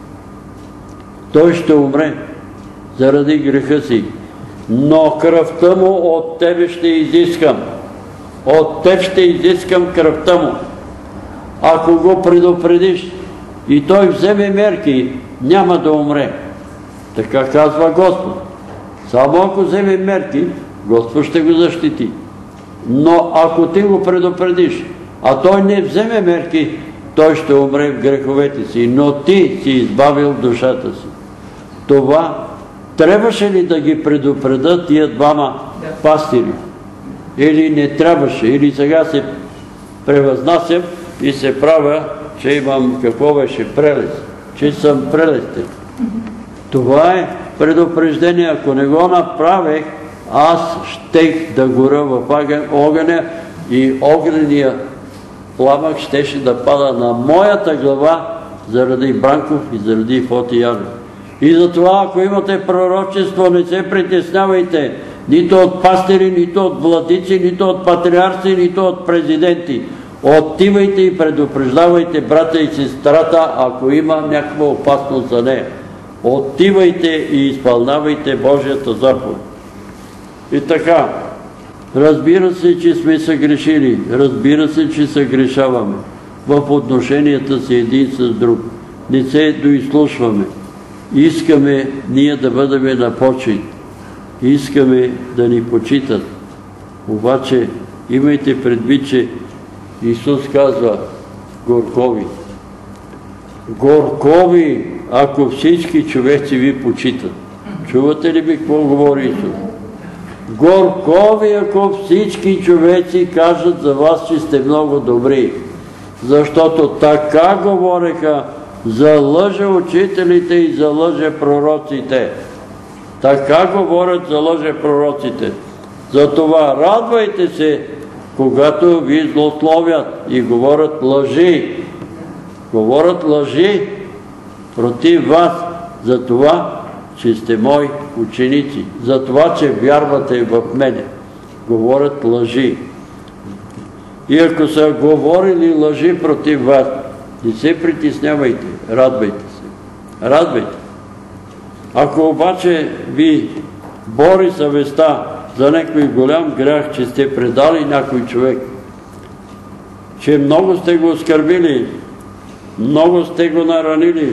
той ще умре заради греха си. Но кръвта му от тебе ще изискам. От теб ще изискам кръвта му. Ако го предупредиш и той вземе мерки, няма да умре. Така казва Господ. Само ако вземе мерки, Господ ще го защити. Но ако ти го предупредиш, а той не вземе мерки, той ще умре в греховете си, но ти си избавил душата си. Това трябваше ли да ги предупредят тия двама пастири? Или не трябваше? Или сега се превъзнасям и се правя, че имам какво беше прелест, че съм прелестен. Това е предупреждение. Ако не го направех, аз щех да горя в огъня и огнения пламък щеше да пада на моята глава заради Бранков и заради Фоти Янов. И затова, ако имате пророчество, не се притеснявайте нито от пастири, нито от владици, нито от патриарси, нито от президенти. Отивайте и предупреждавайте брата и сестрата, ако има някаква опасност за нея. Отивайте и изпълнявайте Божията заповед. И така, разбира се, че сме съгрешили, разбира се, че съгрешаваме в отношенията си един с друг. Не се доизслушваме. Искаме ние да бъдем на почит. Искаме да ни почитат. Обаче имайте предвид, че Исус казва горкови. Горкови, ако всички човеци ви почитат. Чувате ли ми какво говори Исус? Горкови, ако всички човеци кажат за вас, че сте много добри. Защото така говореха за лъжеучителите и за лъжепророците. Така говорят за лъжепророците. Затова радвайте се, когато ви злословят и говорят лъжи. Говорят лъжи против вас за това, че сте мои ученици. За това, че вярвате в мене. Говорят лъжи. И ако са говорили лъжи против вас, не се притеснявайте, радвайте се. Радвайте. Ако обаче ви бори съвестта за някой голям грях, че сте предали някой човек, че много сте го оскърбили, много сте го наранили,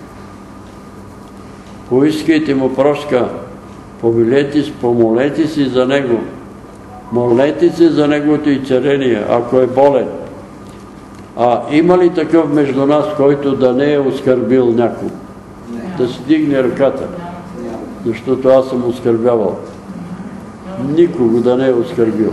поискайте му прошка, помолете си за него, молете се за неговото изцеление, ако е болен. А има ли такъв между нас, който да не е оскърбил някой? Да си дигне ръката, защото аз съм оскърбявал. Никого да не е оскърбил.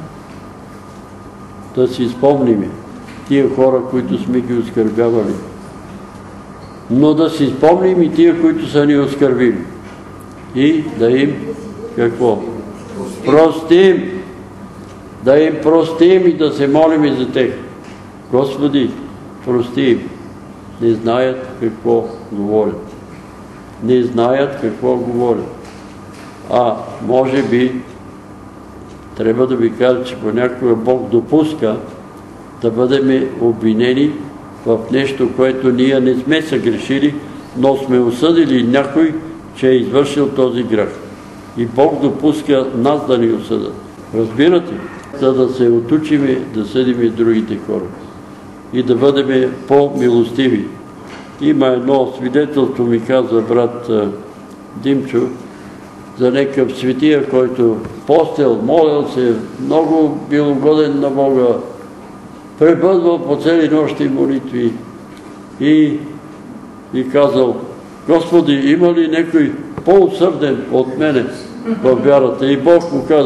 Да си спомним тия хора, които сме ги оскърбявали. Но да си спомним и тия, които са ни оскърбили. И да им какво? Простим. Да им простим и да се молим и за тях. Господи, прости им. Не знаят какво говорят. Не знаят какво говорят. А може би трябва да ви кажа, че понякога Бог допуска да бъдем обвинени в нещо, което ние не сме съгрешили, но сме осъдили някой, че е извършил този грех. И Бог допуска нас да ни осъдат. Разбирате? За да се отучиме да съдиме другите хора и да бъдем по-милостиви. Има едно свидетелство, ми каза брат Димчо, за някакъв светия, който постел, молил се, много бил угоден на Бога, пребъдвал по цели нощи молитви и казал: Господи, има ли някой по-усърден от мене във вярата? И Бог му каза: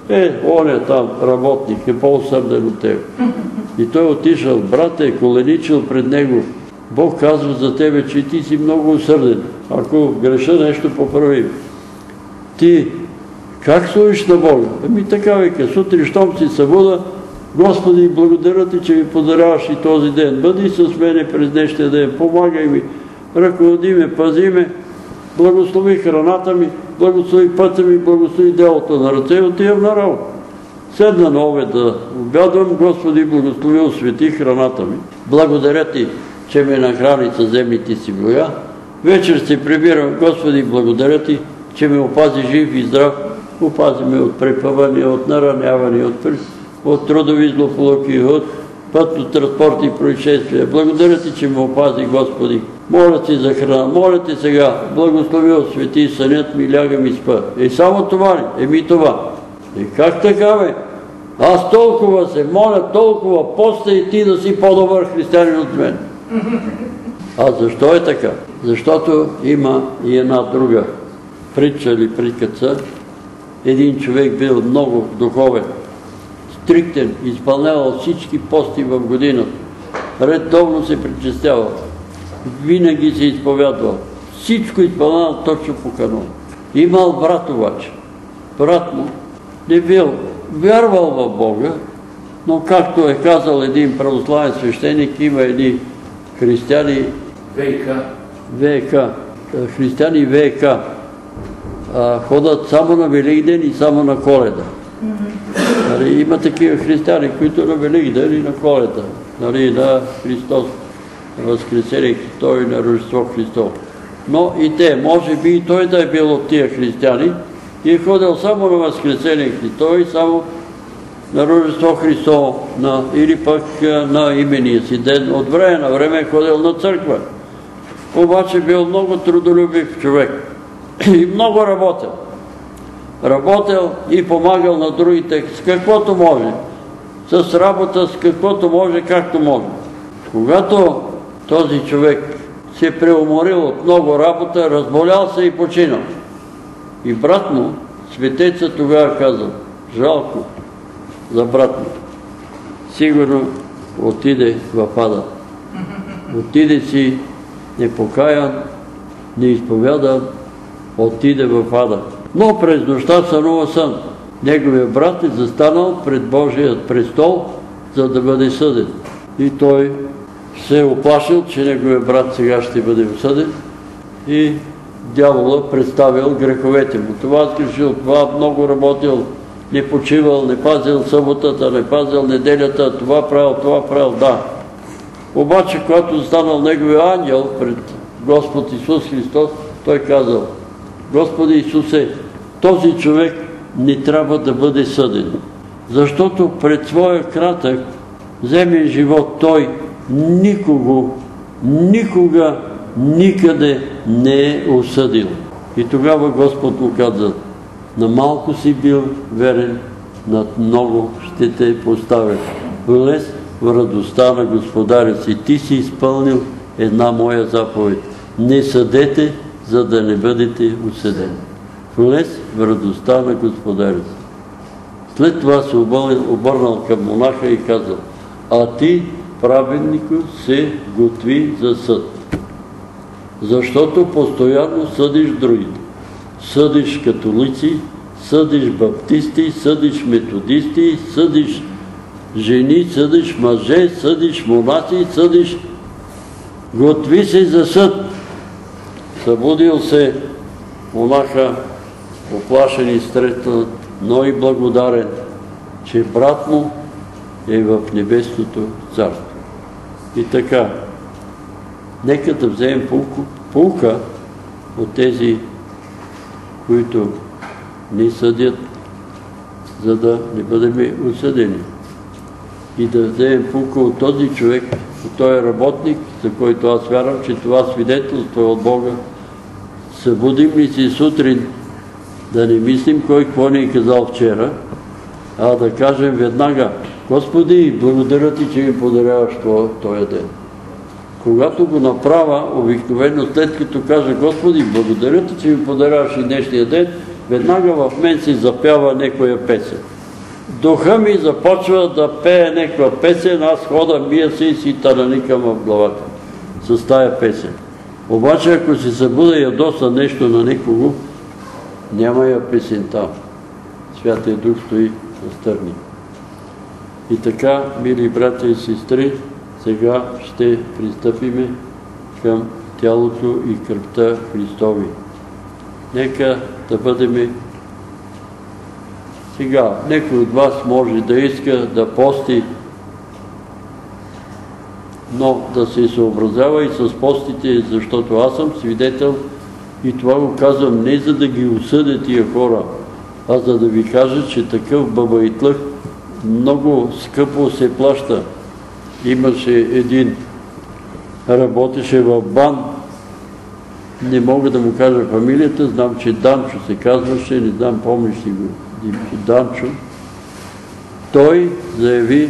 Он е там работник, е по-усърден от тебе. И той отишъл, брате, коленичил пред него. Бог казва за тебе, че ти си много усърден. Ако греша нещо, поправи. Ти как служиш на Бога? Така вика, сутрин, щом си събуда, Господи, благодаря ти, че ми подаряваш и този ден. Бъди с мене през днешния ден, помагай ми, ръководи ме, пази ме, благослови храната ми, благослови пътя ми, благослови делото на ръце и отивам на работа. Седна на обед да обядвам, Господи, благослови, освети храната ми. Благодаря ти, че ме нахрани със земните си боя. Вечер се прибирам, Господи, благодаря ти, че ме опази жив и здрав. Опази ме от препъвания, от наранявания, от трудови злополуки, от пътно-транспортни происшествия. Благодаря ти, че ме опази, Господи. Моля ти за храна, моля ти сега, благослови, освети, сънят ми, лягам и спа. Само това ли? Това. Как така, бе? Аз толкова се моля, толкова поста и ти да си по-добър християнин от мен. А защо е така? Защото има и една друга притча или приказка. Един човек бил много духовен, стриктен, изпълнявал всички пости в годината. Редовно се причестявал. Винаги се изповядвал. Всичко изпълнявал точно по канон. Имал брат обаче. Брат му не бил вярвал в Бога, но както е казал един православен свещеник, има едни християни ВК. Християни ВК. Ходят само на Великден и само на Коледа. Има такива християни, които на Великден и на Коледа. На Христос, на Възкресение Христово и на Рождество Христово. Но и те, може би и той да е бил от тия християни и е ходил само на Възкресение Христово и само на Рождество Христово или пък на имения си ден. От време на време е ходил на църква. Обаче бил много трудолюбив човек и много работил. Работил и помагал на другите с каквото може. С работа, с каквото може, както може. Когато този човек се преуморил от много работа, разболял се и починал. И брат му, светеца, тогава казал, жалко за брат му. Сигурно отиде в ада. Отиде си непокаян, неизповядан, отиде в ада. Но през нощта сънува сън. Неговият брат е застанал пред Божият престол, за да бъде съден. И той се е оплашил, че неговият брат сега ще бъде осъден и дявола представил греховете му. Това сгрешил, това много работил, не почивал, не пазил съботата, не пазил неделята, това правил, да. Обаче, когато застанал неговия ангел пред Господ Исус Христос, той казал, Господи Исусе, този човек не трябва да бъде съден, защото пред своя кратък земен живот той никога, никъде не е осъдил. И тогава Господ му каза, на малко си бил верен, над много ще те поставя. Влез в радостта на Господаря си. Ти си изпълнил една моя заповед. Не съдете, за да не бъдете осъдени. Влез в радостта на Господаря си. След това се обърнал към монаха и казал, а ти, праведнико, се готви за съд. Защото постоянно съдиш другите. Съдиш католици, съдиш баптисти, съдиш методисти, съдиш жени, съдиш мъже, съдиш монаси, съдиш... Готви се за съд. Събудил се монаха, оплашен и стреснат, но и благодарен, че брат му е в небесното царство. И така, нека да вземем пулка от тези, които ни съдят, за да не бъдем осъдени. И да вземем пулка от този човек, от този работник, за който аз вярвам, че това свидетелство е от Бога. Събудим ли си сутрин, да не мислим кой какво ни е казал вчера, а да кажем веднага, Господи, благодаря ти, че ми подаряваш този ден. Когато го направя, обикновено след като кажа, Господи, благодаря ти, че ми подаряваш и днешния ден, веднага в мен се запява некоя песен. духа ми започва да пее някаква песен, аз хода, мия се и си тараникам в главата с тая песен. Обаче, ако се събуда и ядоса нещо на никого, няма я песента. Святия Дух стои настрани. И така, мили братя и сестри, сега ще пристъпиме към тялото и кръвта Христови. Нека да бъдем сега. Некой от вас може да иска да пости, но да се съобразява и с постите, защото аз съм свидетел и това го казвам не за да ги осъдя тия хора, а за да ви кажа, че такъв бабайтлък много скъпо се плаща. Имаше един, работеше в БАН, не мога да му кажа фамилията, знам, че Данчо се казваше, не знам, помниш ли го, Данчо. Той заяви,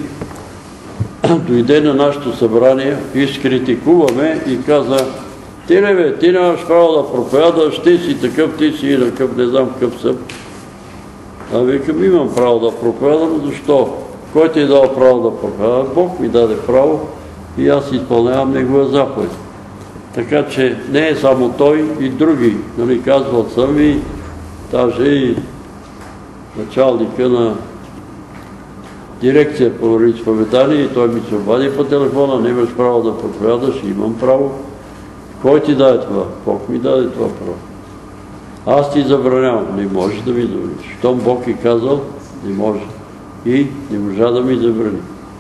дойде на нашето събрание, изкритикуваме и каза: ти нямаш право да проповядаш, ти си такъв, ти си такъв, не знам какъв съм. А викам, имам право да проповядам, защо? Кой ти е дал право да проповядам? Бог ми даде право и аз изпълнявам Негова заповед. Така че не е само той и други. Казвал съм и даже и началника на дирекция по изповедание и той ми се обади по телефона: не имаш право да проповядаш, имам право. Кой ти даде това? Бог ми даде това право. Аз ти забранявам. Не можеш да ми забраниш. Щом Бог е казал, не може. И не можа да ми забрани.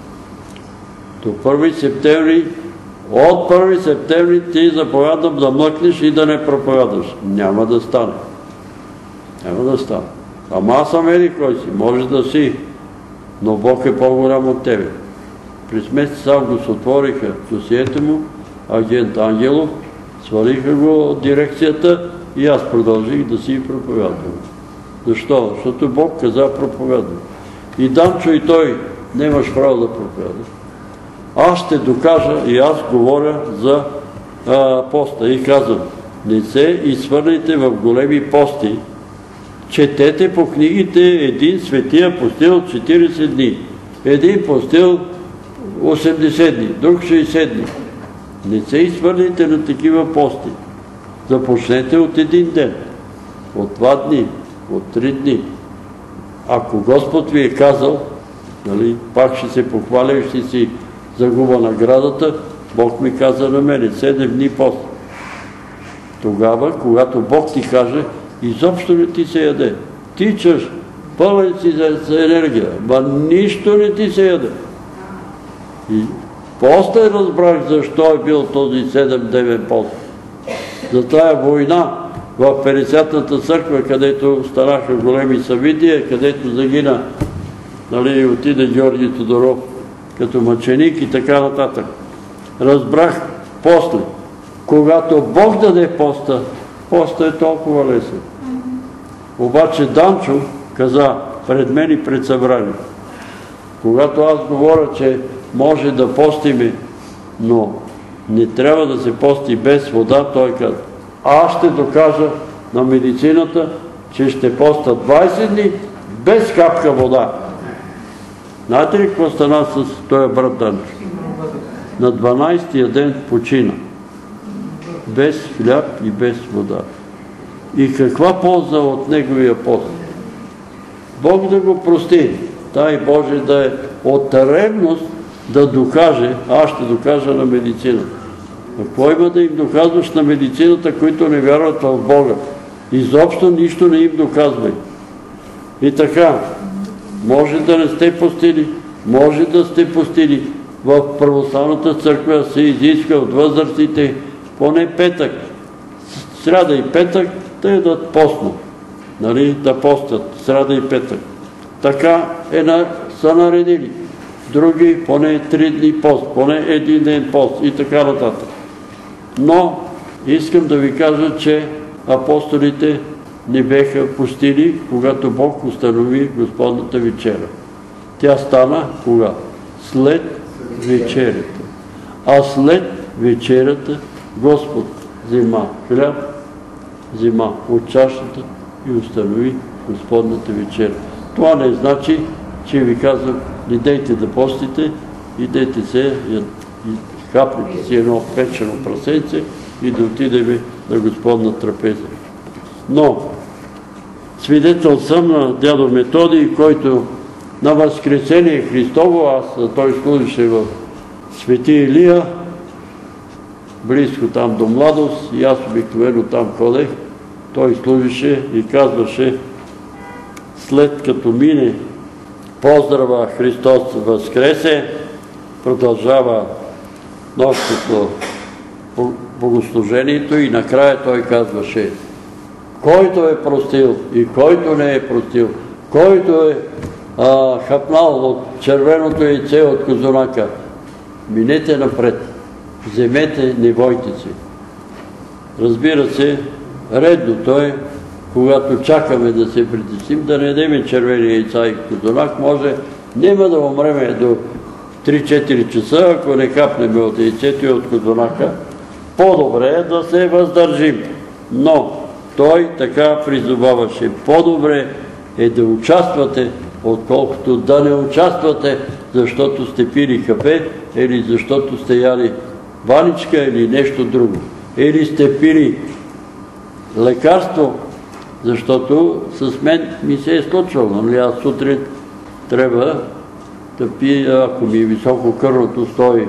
До 1 септември, от 1 септември ти заповядам да млъкнеш и да не проповядаш. Няма да стане. Няма да стане. Ама аз съм еди кой си. Може да си, но Бог е по-голям от тебе. През месец август отвориха досието му, агент Ангелов, свалиха го от дирекцията и аз продължих да си проповядвам. Защо? Защото Бог каза проповядвам. И Данчо и той нямаш право да проповядаш. Аз ще докажа и аз говоря за поста и казвам: не се изхвърляйте в големи пости. Четете по книгите, един светия постил 40 дни, един постил 80 дни, друг 60 дни. Не се изхвърляйте на такива пости. Започнете от един ден, от 2 дни, от 3 дни. Ако Господ ви е казал, пак ще се похваля и ще си загуба наградата, Бог ми каза на мене 7 дни пост. Тогава, когато Бог ти каже, изобщо не ти се яде. Тичаш, пълен си за енергия, ма нищо не ти се яде. И после разбрах защо е бил този 7-9 пост. За тая война в 50-та църква, където станаха големи събития, където загина, отиде Георги Тодоров като мъченик и така нататък. Разбрах после, когато Бог даде поста, поста е толкова лесен. Обаче Данчо каза пред мен и пред събрание: когато аз говоря, че може да постиме, но не трябва да се пости без вода, той каза: аз ще докажа на медицината, че ще поста 20 дни без капка вода. Знаете ли какво стана с този брат Данчо? На 12-тия ден почина. Без хляб и без вода. И каква полза от неговия пост? Бог да го прости. Дай Боже да е от ревност да докаже, аз ще докажа на медицината. Какво има да им доказваш на медицината, които не вярват в Бога? Изобщо нищо не им доказвай. И така, може да не сте постили, може да сте постили. В православната църква се изиска от възрастите поне петък. Сряда и петък да ядат постно. Да постят сряда и петък. Така са наредили. Други поне 3 дни пост, поне 1 ден пост и така нататък. Но искам да ви кажа, че апостолите не беха постили, когато Бог установи Господната вечеря. Тя стана кога? След вечерята. А след вечерята Господ взема хляб, взема от чашата и установи Господната вечеря. Това не значи че ви казвам, не дейте да постите, идете се, хапнете си едно печено прасенце и да отидем на Господна трапеза. Но свидетел съм на дядо Методий, който на Възкресение Христово, той служише в Свети Илия, близко там до Младост, и аз обикновено там ходех. Той служише и казваше, след като мине поздрава Христос възкресе, продължава нощното богослужението и накрая той казваше, който е простил и който не е простил, който е хапнал от червеното яйце от козунака, минете напред, вземете, не бойте се. Разбира се, редното е, когато чакаме да се притесним, да не ядеме червени яйца и козунак, може, няма да умреме до 3-4 часа, ако не капнем от яйцето и от козунака. По-добре е да се въздържим. Но той така призоваваше, по-добре е да участвате, отколкото да не участвате, защото сте пили кафе или защото сте яли ваничка или нещо друго. Или сте пили лекарство, защото с мен ми се е случвало. Нали, аз сутрин трябва да пия, ако ми е високо кръвното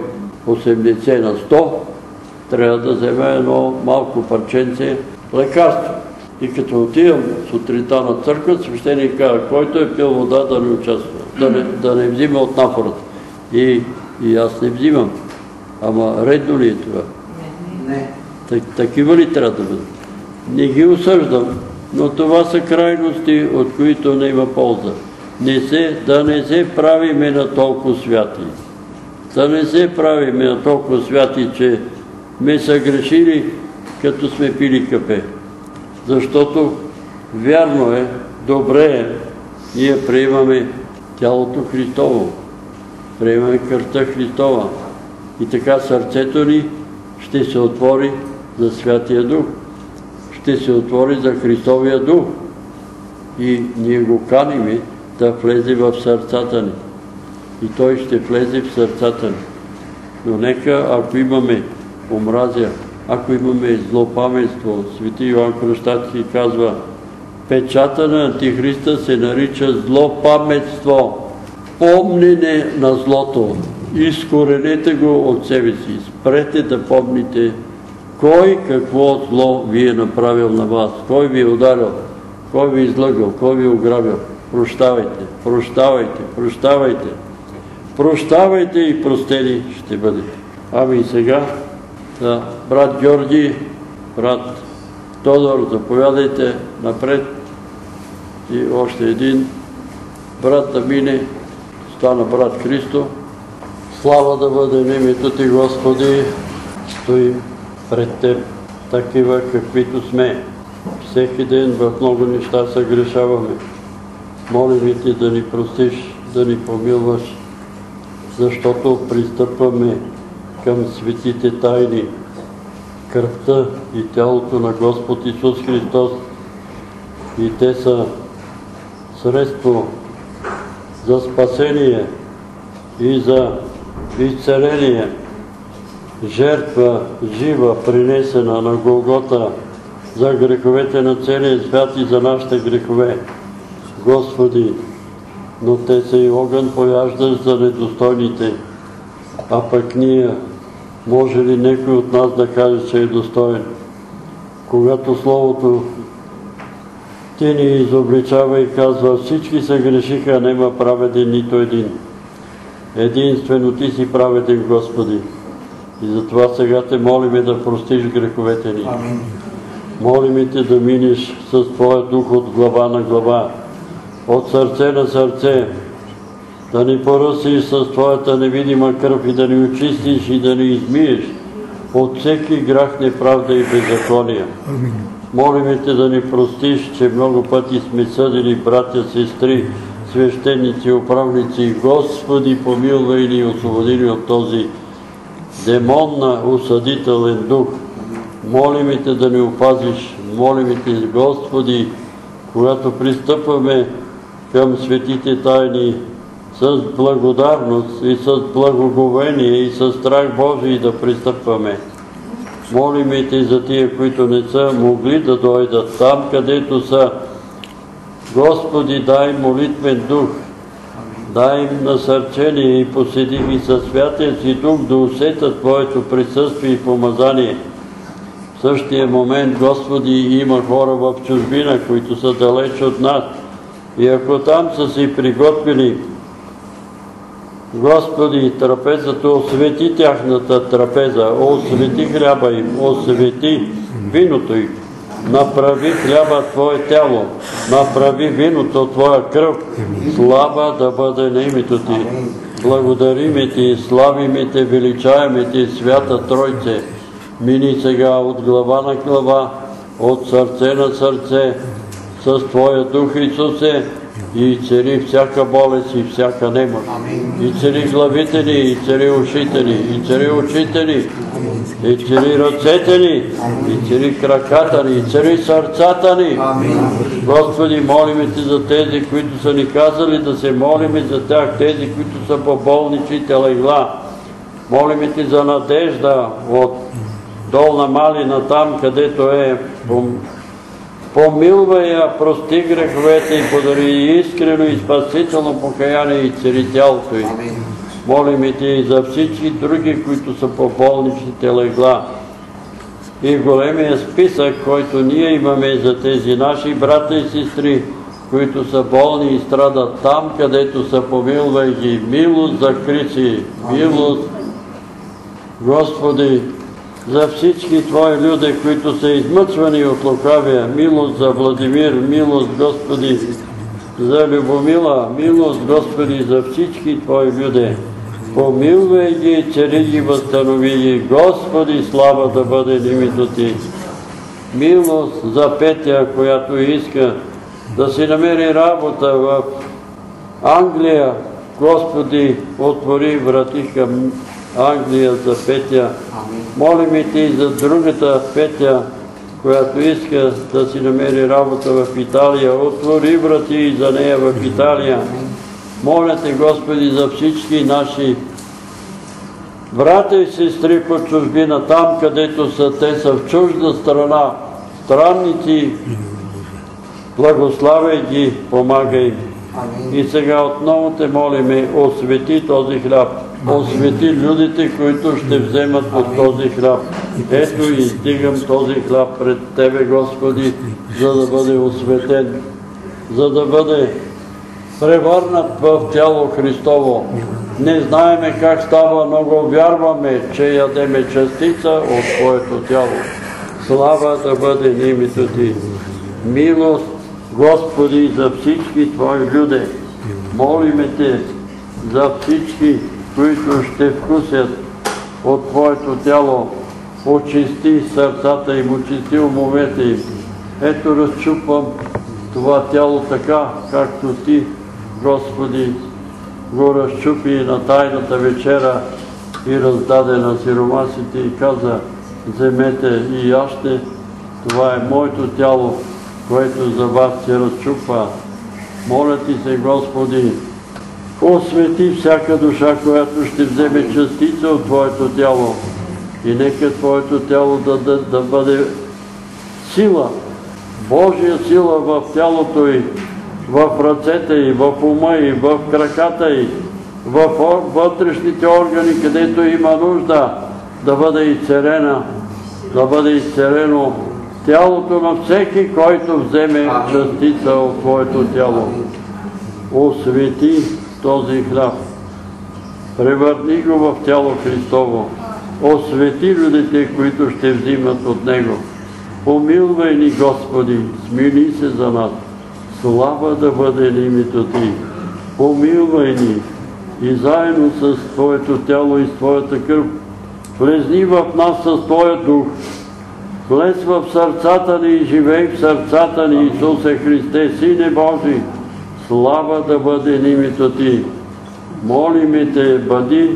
180 на 100, трябва да взема едно малко парченце лекарство. И като отивам сутринта на църква, свещеник казва, който е пил вода, да не участва, да не взима от нафората. И аз не взимам. Ама редно ли е това? Не. Такива ли трябва да бъдат? Не ги осъждам, но това са крайности, от които не има полза. Да не се правиме на толкова святи. Да не се правиме на толкова святи, че ме са грешили, като сме пили кафе. Защото вярно е, добре е, ние приемаме тялото Христово, приемаме кръвта Христова и така сърцето ни ще се отвори за Святия Дух, ще се отвори за Христовия Дух и ние го каним да влезе в сърцата ни и той ще влезе в сърцата ни. Но нека, ако имаме омразия, ако имаме злопаметство, свети Йоан Кръстатель казва, печата на Антихриста се нарича злопаметство, помнене на злото. Изкоренете го от себе си. Спрете да помните кой какво зло ви е направил на вас, кой ви е ударил, кой ви е излъгал, кой ви е ограбил. Прощавайте, прощавайте, прощавайте. Прощавайте и простени ще бъдете. Ами и сега, брат Георги, брат Тодор, заповядайте напред. И още един брат да мине, стана брат Христо. Слава да бъде на името Ти, Господи, стоим пред Теб, такива каквито сме. Всеки ден в много неща съгрешаваме. Молим Ти да ни простиш, да ни помилваш, защото пристъпваме към светите тайни, кръвта и тялото на Господ Исус Христос. И те са средство за спасение и за изцеление. Жертва жива, принесена на Голгота за греховете на целия свят и за нашите грехове. Господи, но те са и огън пояждащ за недостойните, а пък ние, може ли някой от нас да каже, че е достоен? Когато Словото Ти ни изобличава и казва, всички се грешиха, нема праведен нито един. Единствено Ти си праведен, Господи. И затова сега Те молиме да простиш греховете ни. Молиме Те да минеш с Твоя дух от глава на глава, от сърце на сърце, да ни поръсиш с Твоята невидима кръв и да ни очистиш и да ни измиеш от всеки грях, неправда и беззаконие. Молиме Те да ни простиш, че много пъти сме съдили братя, сестри, свещеници, управници. Господи, помилвай ни и освободи ни от този демон на осъдителен дух. Молиме Те да ни опазиш, молиме Те, Господи, когато пристъпваме към светите тайни, с благодарност и с благоговение и с страх Божий да пристъпваме. Молиме Те за тия, които не са могли да дойдат там, където са. Господи, дай молитвен дух, дай им насърчение и поседи ги със Святия си Дух да усетят Твоето присъствие и помазание. В същия момент, Господи, има хора в чужбина, които са далеч от нас. И ако там са си приготвили, Господи, трапезата, освети тяхната трапеза, освети хляба им, освети виното им. Направи хляба Твое тяло, направи виното Твоя кръв. Слава да бъде на името Ти. Благодариме Ти, славиме Те, величаеме Ти, Свята Тройце. Мини сега от глава на глава, от сърце на сърце, с Твоя Дух, Исусе, и цари всяка болест и всяка немощ. И цари главите ни, и цари ушите ни, и цари очите ни, и цари ръцете ни, и цари краката ни, и цари сърцата ни. Господи, молиме Те за тези, които са ни казали да се молиме за тях, тези, които са по болничните легла. Молиме Те за надежда от Долна Малина, там където е. Помилвай я, прости греховете и подари искрено и спасително покаяние и цари тялото й. Молиме Те и за всички други, които са по болничните легла. И големия списък, който ние имаме за тези наши брата и сестри, които са болни и страдат там, където са, помилвай ги. Милост за Христи, милост, Господи, за всички Твои люди, които са измъчвани от лукавия, милост за Владимир, милост, Господи, за Любомила, милост, Господи, за всички Твои люди. Помилвай ги, цари ги, възстанови ги. Господи, слава да бъде името Ти. Милост за Петя, която иска да си намери работа в Англия. Господи, отвори врати към Англия за Петя. Молим Те и за другата Петя, която иска да си намери работа в Италия. Отвори врати и за нея в Италия. Моля Те, Господи, за всички наши брата и сестри по чужбина, там където са, те са в чужда страна, странници, благославяй ги, помагай им. И сега отново Те молиме, освети този хляб, освети людите, които ще вземат от този хляб. Ето издигам този хляб пред Тебе, Господи, за да бъде осветен, за да бъде превърнат в тяло Христово. Не знаеме как става, но го вярваме, че ядеме частица от Твоето тяло. Слава да бъде на името Ти. Милост, Господи, за всички Твои люди. Молиме Те за всички, които ще вкусят от Твоето тяло. Очисти сърцата им, очисти умовете им. Ето разчупвам това тяло така, както Ти, Господи, го разчупи на тайната вечера и раздаде на сиромасите и каза, вземете и яжте, това е моето тяло, което за вас се разчупва. Моля Ти се, Господи, освети всяка душа, която ще вземе частица от Твоето тяло. И нека Твоето тяло да бъде сила, Божия сила в тялото й, в ръцете й, в ума й, в краката й, в вътрешните органи, където има нужда, да бъде изцелена, да бъде изцелено тялото на всеки, който вземе частица от Твоето тяло. Освети този хляб. Превърни го в тяло Христово. Освети людите, които ще взимат от него. Помилвай ни, Господи, смили се за нас. Слава да бъде на името Ти. Помилвай ни и заедно с Твоето тяло и с Твоята кръв влезни в нас с Твоя дух. Влез в сърцата ни и живей в сърцата ни, Исусе Христе, Сине Божий. Слава да бъде на името Ти. Молиме Те, бъди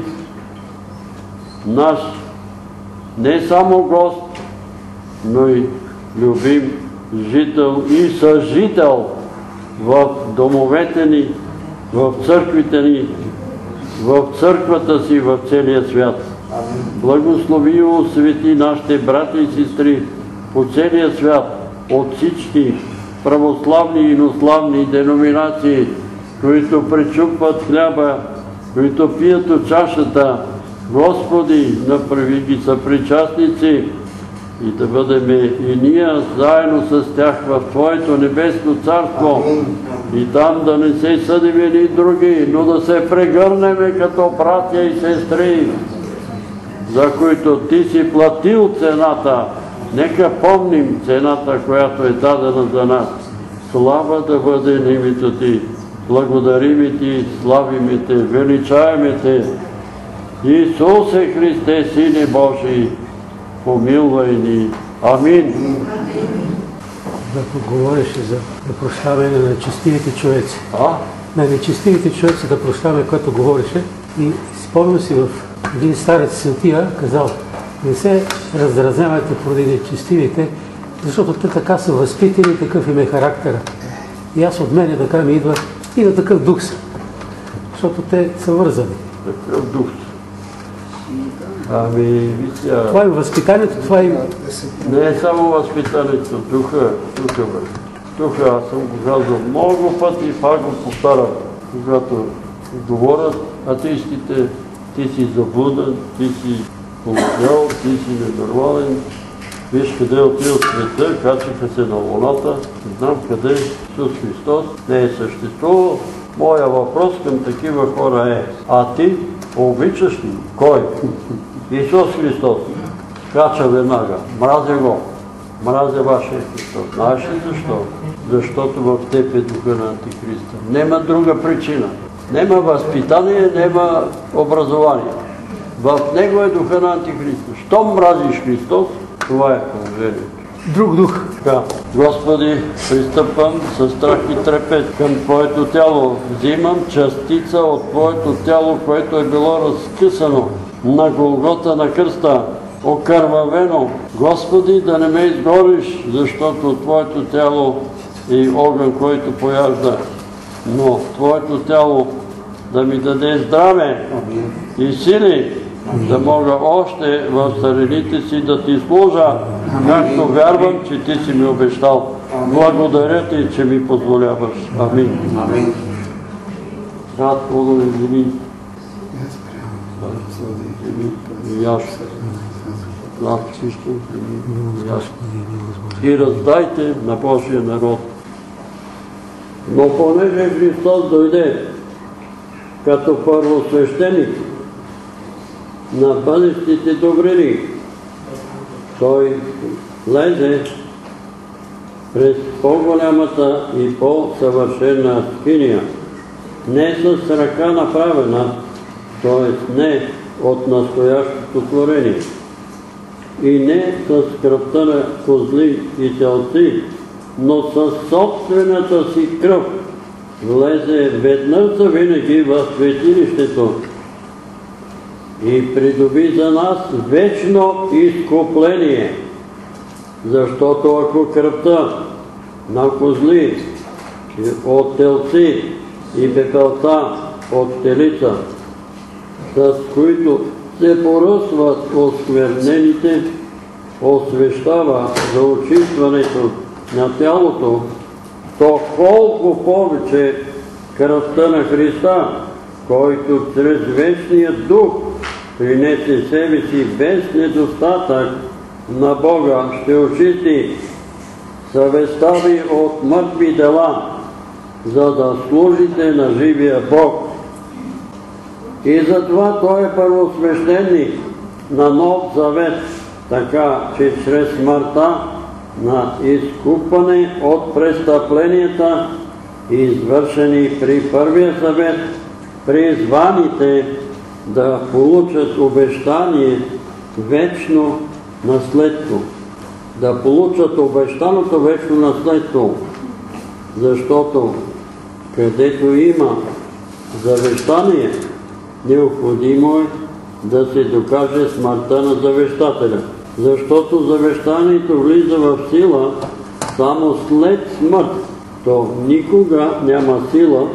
наш не само гост, но и любим жител и съжител в домовете ни, в църквите ни, в църквата си в целия свят. Благослови и освети нашите брати и сестри по целия свят, от всички православни и инославни деноминации, които пречупват хляба, които пият от чашата. Господи, направи ги съпричастници и да бъдем и ние заедно с тях в Твоето небесно царство и там да не се съдим едни други, но да се прегърнем като братя и сестри, за които Ти си платил цената. Нека помним цената, която е дадена за нас. Слава да бъде на името Ти. Благодарим Ти, славим Те, величаем Те. Исусе Христе, Сине Божий, помилвай ни. Амин. Когато говореше за прощаване на нечестивите човеци. На нечестивите човеци да прощаваме, което говореше. И спомням си в един старец светия казал: не се раздразнявайте поради нечестивите, защото те така са възпитани, такъв им е характера. И аз от мене, да кажем, идва и на такъв дух са. Защото те са вързани. Такъв дух. Ами, това е възпитанието, това е... Не е само възпитанието, духа. Духа, аз съм го казал много пъти и пак го повтарям. Когато говорят атеистите, ти си заблуден, ти си полудял, ти си ненормален. Виж къде е отил света, качиха се на луната, не знам къде Исус Христос не е съществувал. Моя въпрос към такива хора е: а ти обичаш ли? Кой? Исус Христос. Кача веднага. Мразя го. Мразя вашия Христос. Знаеш ли защо? Защото в теб е духа на Антихриста. Нема друга причина. Нема възпитание, нема образование. В него е духа на Антихриста. Щом мразиш Христос, това е положението. Друг дух. Така, Господи, пристъпвам със страх и трепет към Твоето тяло. Взимам частица от Твоето тяло, което е било разкъсано на Голгота на кръста, окървавено. Господи, да не ме изгориш, защото Твоето тяло е огън, който пояжда. Но Твоето тяло да ми даде здраве и сили, да мога още в старините си да Ти служа, както вярвам, че Ти си ми обещал. Благодаря Ти, че ми позволяваш. Амин. Амин. Рад благодари. И аз. Рад чисто. И раздайте на Божия народ. Но понеже Христос дойде като първосвещеник на бъдещите добрини, Той влезе през по-голямата и по-съвършена скиния, не с ръка направена, т.е. не от настоящото творение, и не с кръвта на козли и телци, но със собствената си кръв влезе веднъж завинаги в светилището и придоби за нас вечно изкупление. Защото ако кръвта на козли от телци и пепелта от телица, с които се поръсват осквернените, освещава за очистването на тялото, то колко повече кръвта на Христа, който чрез вечния дух принесе себе си без недостатък на Бога, ще очисти съвестта ви от мъртви дела, за да служите на живия Бог. И затова Той е първосвещеник на нов завет, така че чрез смъртта на изкупване от престъпленията, извършени при първия завет, призваните да получат обещание вечно наследство. Да получат обещаното вечно наследство, защото където има завещание, необходимо е да се докаже смъртта на завещателя. Защото завещанието влиза в сила само след смърт. То никога няма сила,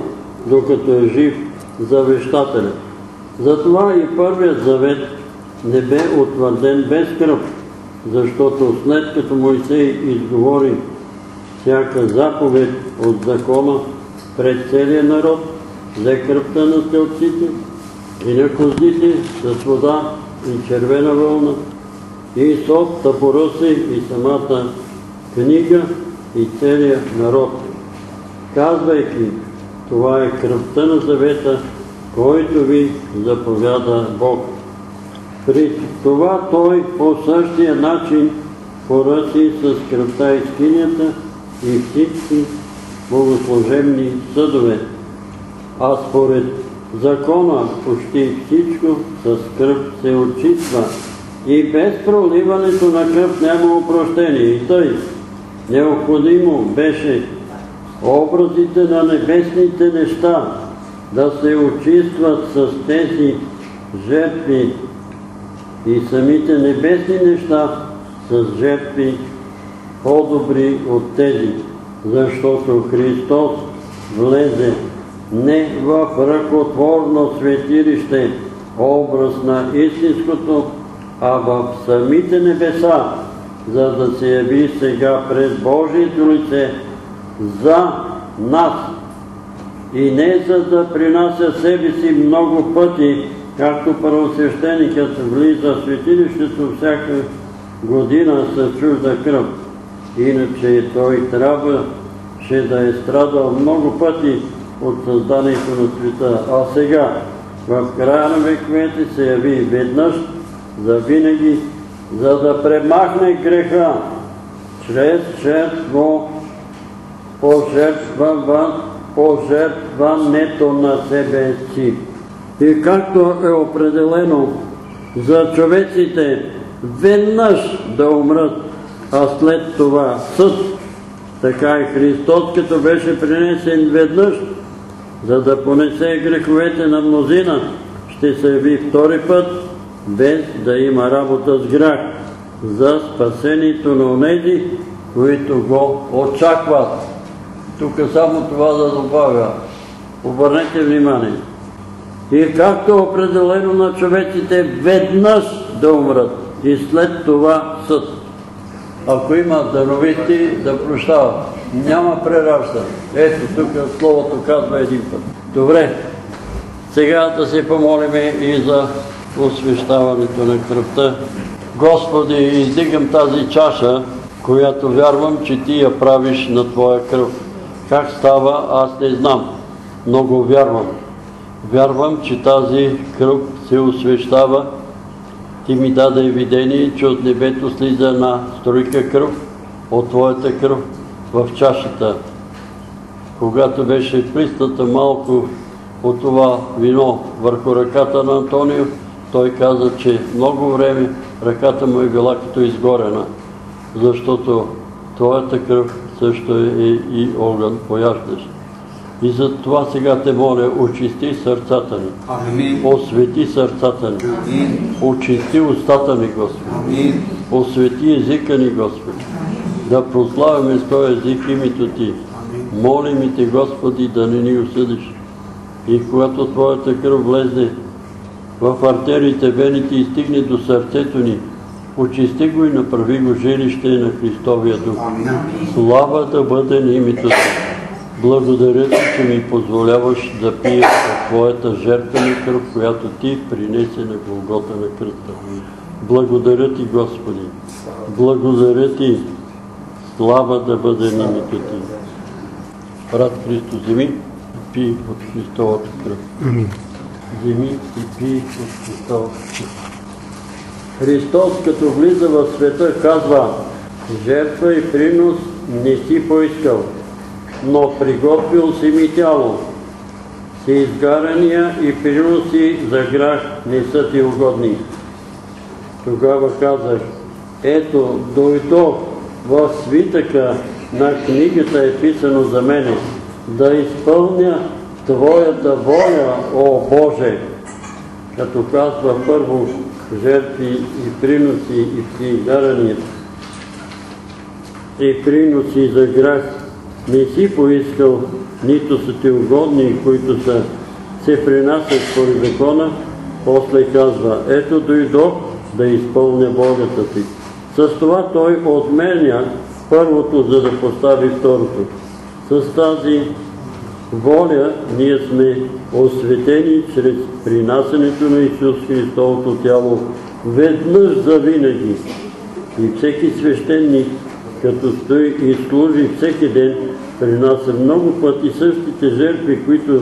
докато е жив завещателя. Затова и първият завет не бе утвърден без кръв, защото след като Мойсей изговори всяка заповед от закона пред целия народ, взе кръвта на телците и на коздите с вода и червена вълна и сок, тъпора си и самата книга и целият народ, казвайки: това е кръвта на завета, който ви заповяда Бог. При това той по същия начин поръчи с кръвта и скинята и всички богослужебни съдове. А според закона почти всичко с кръв се очиства и без проливането на кръв няма опрощение. И тъй необходимо беше образите на небесните неща да се очистват с тези жертви и самите небесни неща с жертви по-добри от тези, защото Христос влезе не в ръкотворно светилище, образ на истинското, а в самите небеса, за да се яви сега пред Божието лице за нас. И не за да принася себе си много пъти, както първосвещеникът влиза в светилището всяка година с чужда кръв. Иначе той трябваше да е страдал много пъти от създанието на света. А сега, в края на вековете, се яви веднъж за винаги, за да премахне греха чрез пожертването на себе си. И както е определено за човеците веднъж да умрат, а след това съд, така и Христос, като беше принесен веднъж, за да понесе греховете на мнозина, ще се яви втори път, без да има работа с грях, за спасението на онези, които го очакват. Тук само това да добавя. Обърнете внимание. И както е определено на човеците веднъж да умрат и след това съд. Ако има дановити, да прощават. Няма прераждане. Ето тук словото казва един път. Добре, сега да се помолиме и за освещаването на кръвта. Господи, издигам тази чаша, която вярвам, че Ти я правиш на Твоя кръв. Как става, аз не знам, но го вярвам. Вярвам, че тази кръв се освещава. Ти ми даде видение, че от небето слиза една струйка кръв от Твоята кръв в чашата. Когато беше плисната малко от това вино върху ръката на Антонио, той каза, че много време ръката му е била като изгорена, защото Твоята кръв също е и огън пояждащ. И за това сега те моля, очисти сърцата ни, освети сърцата ни, очисти устата ни, Господи, освети езика ни, Господи, да прославяме с този език името Ти. Молим и Те, Господи, да не ни осъдиш. И когато Твоята кръв влезе в артериите, вените и стигне до сърцето ни, очисти го и направи го жилище на Христовия Дух. Слава да бъде на името Ти. Благодаря Ти, че ми позволяваш да пия от Твоята жертвена кръв, която Ти принесе на Голгота на кръста. Благодаря Ти, Господи. Благодаря Ти. Слава да бъде на името Ти. Брат Христо, вземи и пий от Христовата кръв. Вземи и пий от Христовата кръв. Христос, като влиза в света, казва: жертва и принос не си поискал, но приготвил си ми тяло. Си изгаряния и приноси за грях не са ти угодни. Тогава казах: ето, дойдох, в свитъка на книгата е писано за мене, да изпълня Твоята воля, о Боже. Като казва първо жертви и приноси и изгаряния и приноси за грях не си поискал, нито са ти угодни, които се принасят според закона, после казва, ето дойдох да изпълня волята ти. С това той отменя първото, за да постави второто. С тази воля ние сме осветени чрез принасянето на Исус Христовото тяло веднъж за винаги. И всеки свещеник, като стои и служи всеки ден, принася много пъти същите жертви, които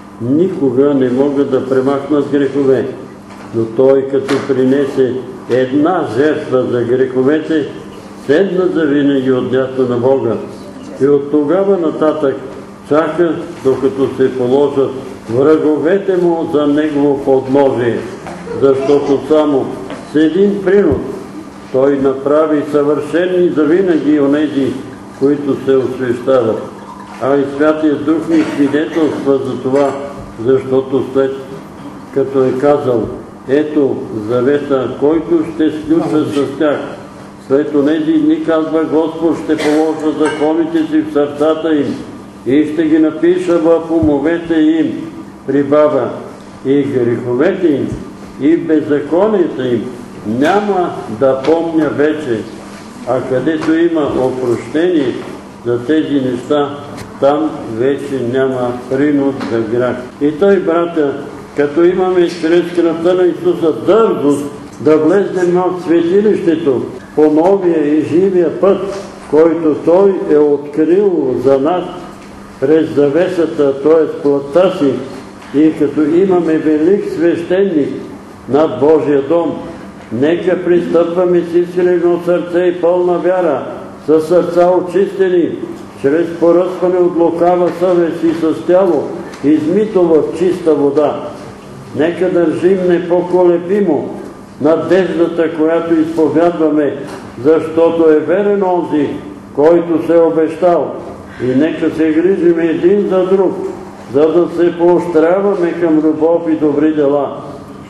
никога не могат да премахнат грехове. Но той, като принесе една жертва за греховете, седна за винаги от дясно на Бога. И от тогава нататък чака, докато се положат враговете му за негово подножие, защото само с един принос той направи съвършени завинаги онези, които се освещават. А и Святия Дух ни свидетелства за това, защото след като е казал, ето завета, който ще сключва с тях. След онези дни, казва Господ, ще положа законите си в сърцата им и ще ги напиша в умовете им, прибавя и греховете им, и беззаконията им няма да помня вече. А където има опрощение за тези неща, там вече няма принуд за грях. И той, братя, като имаме чрез кръвта на Исуса дързост да влезнем в светилището по новия и живия път, който Той е открил за нас през завесата, т.е. плътта си, и като имаме велик свещеник над Божия дом, нека пристъпваме с искрено сърце и пълна вяра, със сърца очистени, чрез поръскване от лукава съвест и с тяло, измито в чиста вода. Нека държим непоколебимо надеждата, която изповядваме, защото е верен онзи, който се е обещал. И нека се грижим един за друг, за да се поощряваме към любов и добри дела,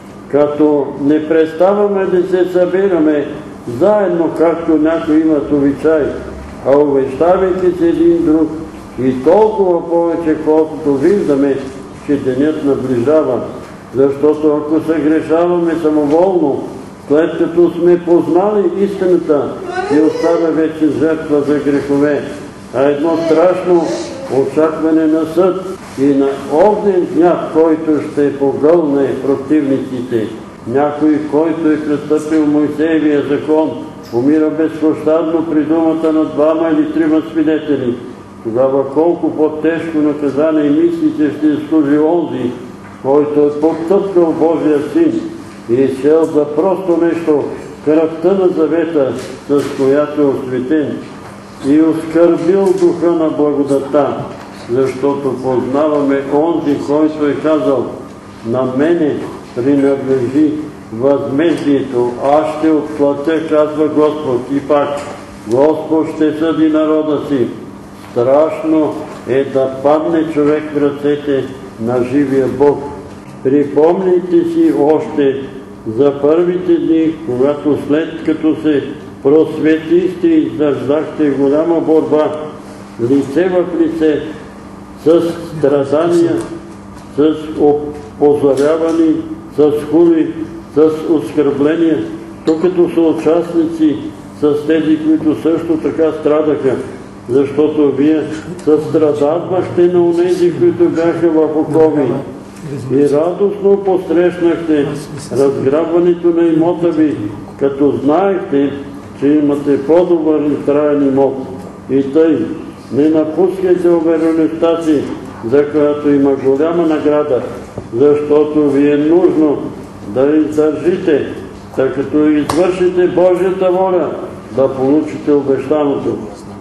като не преставаме да се събираме заедно, както някои имат обичай, а увещавайки се един друг, и толкова повече, колкото виждаме, че денят наближава. Защото ако съгрешаваме самоволно, след като сме познали истината, и остава вече жертва за грехове, а едно страшно очакване на съд и на огнен гняв, който ще погълне противниците. Някой, който е престъпил Мойсеевия закон, умира безпощадно при думата на 2 или 3 свидетели. Тогава колко по-тежко наказание мислите ще служи онзи, който е потъпкал Божия Син и изсел за просто нещо, кръвта на завета, с която е осветен, и оскърбил духа на благодата, защото познаваме онзи, който е казал, на мене принадлежи възмездието, аз ще отплатя, казва Господ. И пак, Господ ще съди народа си. Страшно е да падне човек в ръцете на живия Бог. Припомните си още за първите дни, когато след като се просветихте и издържахте голяма борба, лице в лице, с страдания, с опозорявани, с хули, с оскърбления, то като са участници с тези, които също така страдаха, защото вие състрадавахте на онези, които бяха в окови, и радостно посрещнахте разграбването на имота ви, като знаехте, че имате по-добър и траен имот. И тъй, не напускайте увереността си, за която има голяма награда, защото ви е нужно да издържите, тъй като извършите Божията воля, да получите обещаното.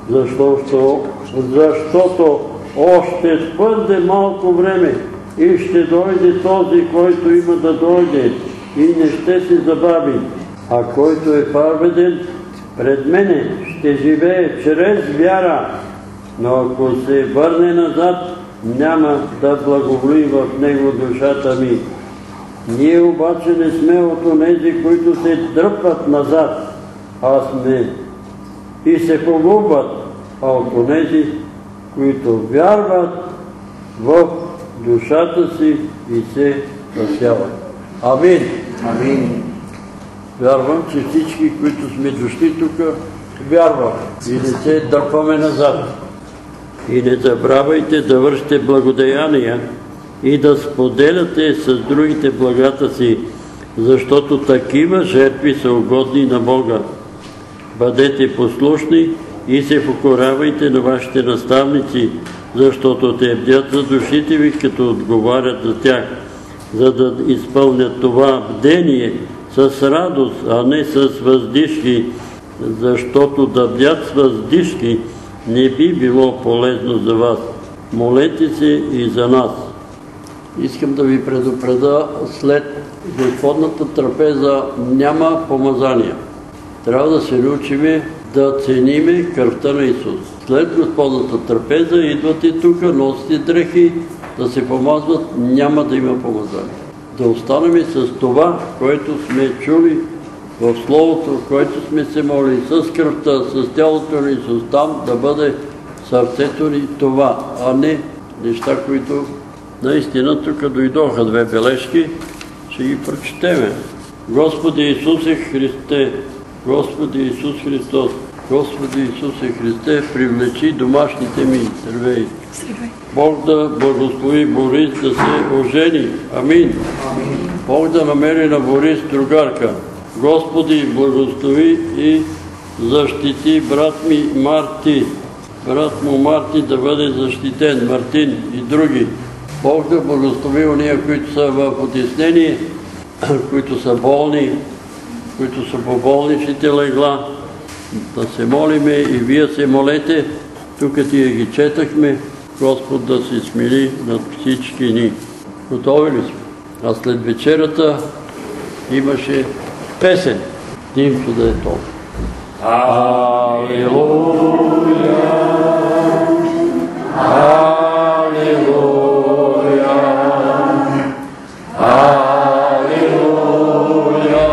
Защото още твърде малко време и ще дойде този, който има да дойде, и не ще се забави. А който е праведен пред мене, ще живее чрез вяра, но ако се върне назад, няма да благоволи в него душата ми. Ние обаче не сме от онези, които се дръпват назад, а сме и се погубват, а от онези, които вярват в душата си и се спасяват. Амин. Амин. Вярвам, че всички, които сме дошли тук, вярвам и не се дърпаме назад. И не забравяйте да вършите благодеяния и да споделяте с другите благата си, защото такива жертви са угодни на Бога. Бъдете послушни и се покоравайте на вашите наставници, защото те бдят за душите ви, като отговарят за тях, за да изпълнят това бдение с радост, а не с въздишки, защото да бдят с въздишки не би било полезно за вас. Молете се и за нас. Искам да ви предупреда, след Господната трапеза няма помазания. Трябва да се научим да цениме кръвта на Исус. След Господната трапеза идвате тук, носите дрехи, да се помазват, няма да има помазания. Да останем с това, което сме чули в Словото, което сме се молили, с кръвта, с тялото на Исус, там да бъде сърцето ни това, а не неща, които наистина тук дойдоха две бележки, ще ги прочетеме. Господи Исусе Христе, Господи Исус Христос, Господи Исусе Христе, привлечи домашните ми сървеи. Бог да благослови Борис да се ожени. Амин. Бог да намери на Борис другарка. Господи, благослови и защити брат ми Марти. Брат му Марти да бъде защитен, Мартин и други. Бог да благослови ония, които са в отеснение, които са болни, които са по болничните легла. Да се молиме и вие се молете. Тук тия ги четахме. Господ да се смили над всички ни. Готови ли сме? А след вечерата имаше песен. Димчо да е то. Алелуя! Алелуя! Алелуя!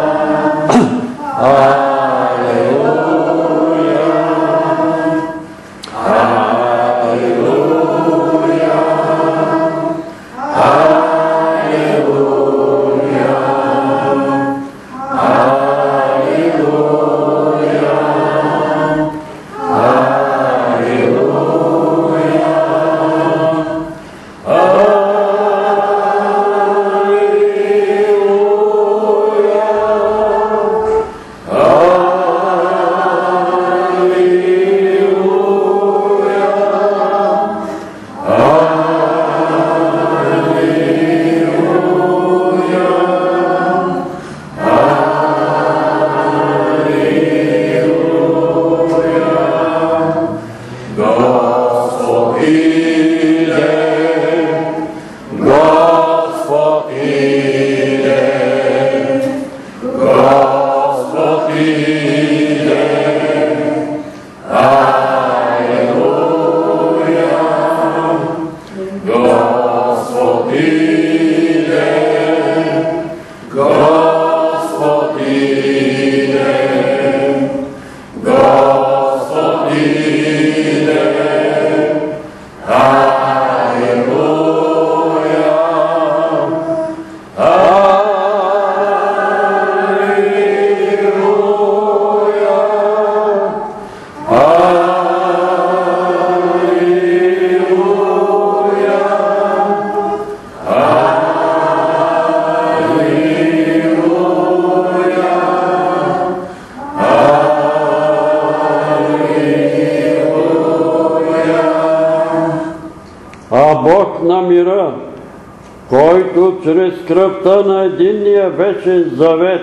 който чрез кръвта на единния вечен завет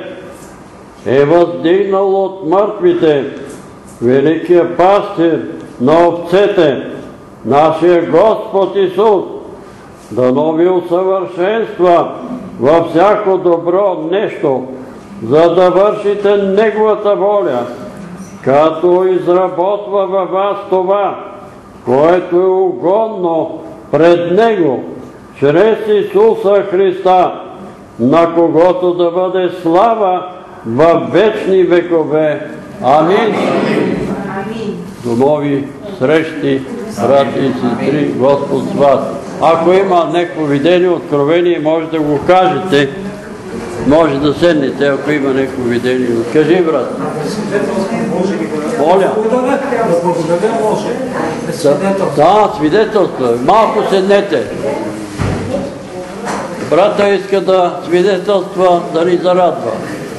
е въздигнал от мъртвите великия пастир на овцете, нашия Господ Исус, дано ви усъвършенства във всяко добро нещо, за да вършите Неговата воля, като изработва във вас това, което е угодно пред Него, чрез Исуса Христа, на когото да бъде слава във вечни векове. Амин. До нови срещи. брати и сестри, Господ с вас. Ако има някакво видение, откровение, може да го кажете. Може да седнете, ако има някакво видение. Кажи, брат. Моля. Да, свидетелство. Малко седнете. Брата иска да свидетелства, да ни зарадва.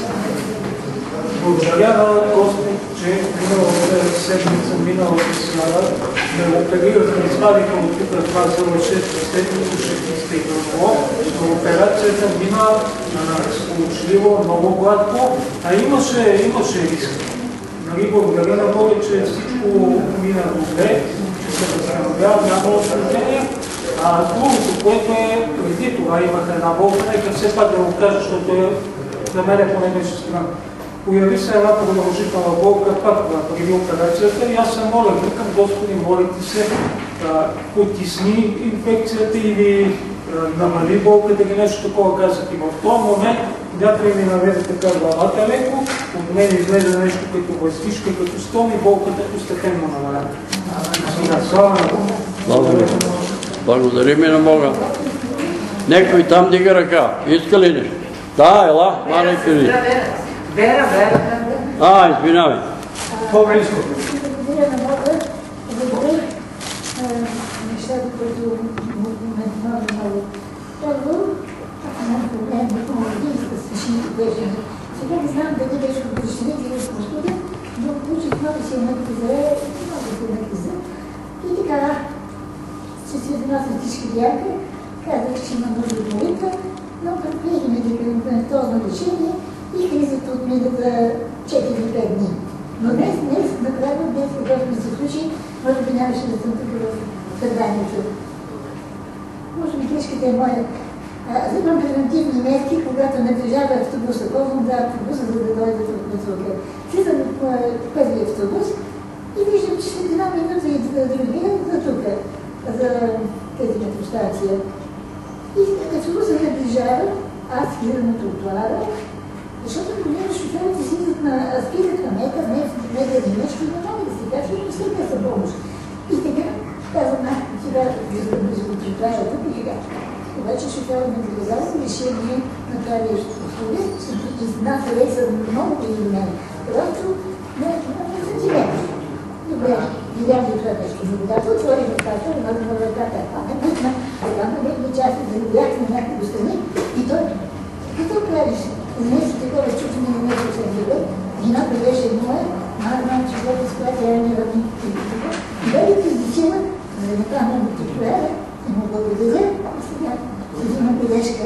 Благодаря на Господ, че миналата седмица, миналата сняда, ме оперираха, извадиха от тук това завършето следното шестиста и дълго, но операцията мина сполучливо, много гладко, а имаше риск. Благодаря на Бога, че всичко мина добре, че се възстановява, няма осложнение. Другото, което е преди това, имах една болка, нека все пак да го кажа, защото за мен поне беше странно. Появи се една продължителна болка пак преди операцията и аз се моля, викам, Господи, моля ти се да потисни инфекцията или намали болката или нещо такова, казах и в този момент дятел ми наведе така главата леко, от мен излезе нещо като въздишка, като стон и болката постепенно намаля. Слава на Бога. Благодарим на Бога. Някой там дига ръка. Иска ли нещо? Да, ела, маленька ли. Вера. Извинявай. По-близко. Благодаря на Бога. Благодаря нещата, които ме помогна много. Първо, имам проблем да помогна с свещените бежани. Сега не знам дали беше от свещените или от Господа, но получих много силната за. И така, че се отнася всички бяха, казах, че има нужда от молитва, но предприехме медикаментозно лечение и кризата отмина за 4-5 дни. Но днес, направо, когато ми се случи, може би нямаше да съм тук в събранието. Може би грешката е моя. Вземам превентивни мерки, когато наближава автобуса, ползвам за автобуса, за да дойдат от Мацука. Слизам в първи автобус и виждам, че след една минута и другия за тук, за тази метростация. И автобусът наближава, аз слизам на тротуара, защото понякога шофьорите слизат на метър, метър и нещо и не могат да се кажат, но след за помощ. И така, казвам, сега влизам близо до тротуара, тук и така. Обаче шофьорът ме приказал, решил да направи услуги, с една колеса много преди мен. Просто не сантиметр. Добре, видям ли това нещо. Но когато отворих ръката, на ръката е паметна, така на някакви части да не бях на някакви достани и той, какво правиш? Нещо такова чувстване на нещо се гледа, вината беше моя, малко човека, с която я не равни. И дали ти издичила, за да направя на титуляра, и му благодаря, а сега взима бележка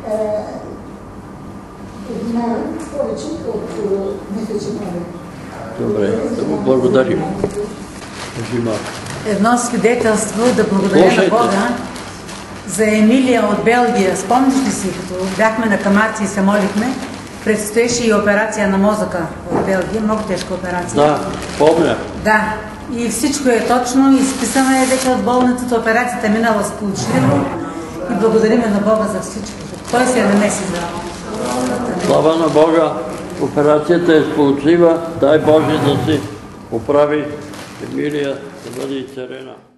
една повече, колкото мисля, че може. Добре, да му благодарим. Едно свидетелство да благодаря на Бога за Емилия от Белгия. Спомниш ли си, като бяхме на Камарци и се молихме, предстоеше и операция на мозъка от Белгия, много тежка операция. Да, помня. Да, и всичко е точно, изписана е вече от болницата, операцията е минала сполучливо и благодариме на Бога за всичко. Той се е намеси за... Слава на Бога, операцията е сполучлива, дай Боже да се оправи Емилия, да бъде и царена.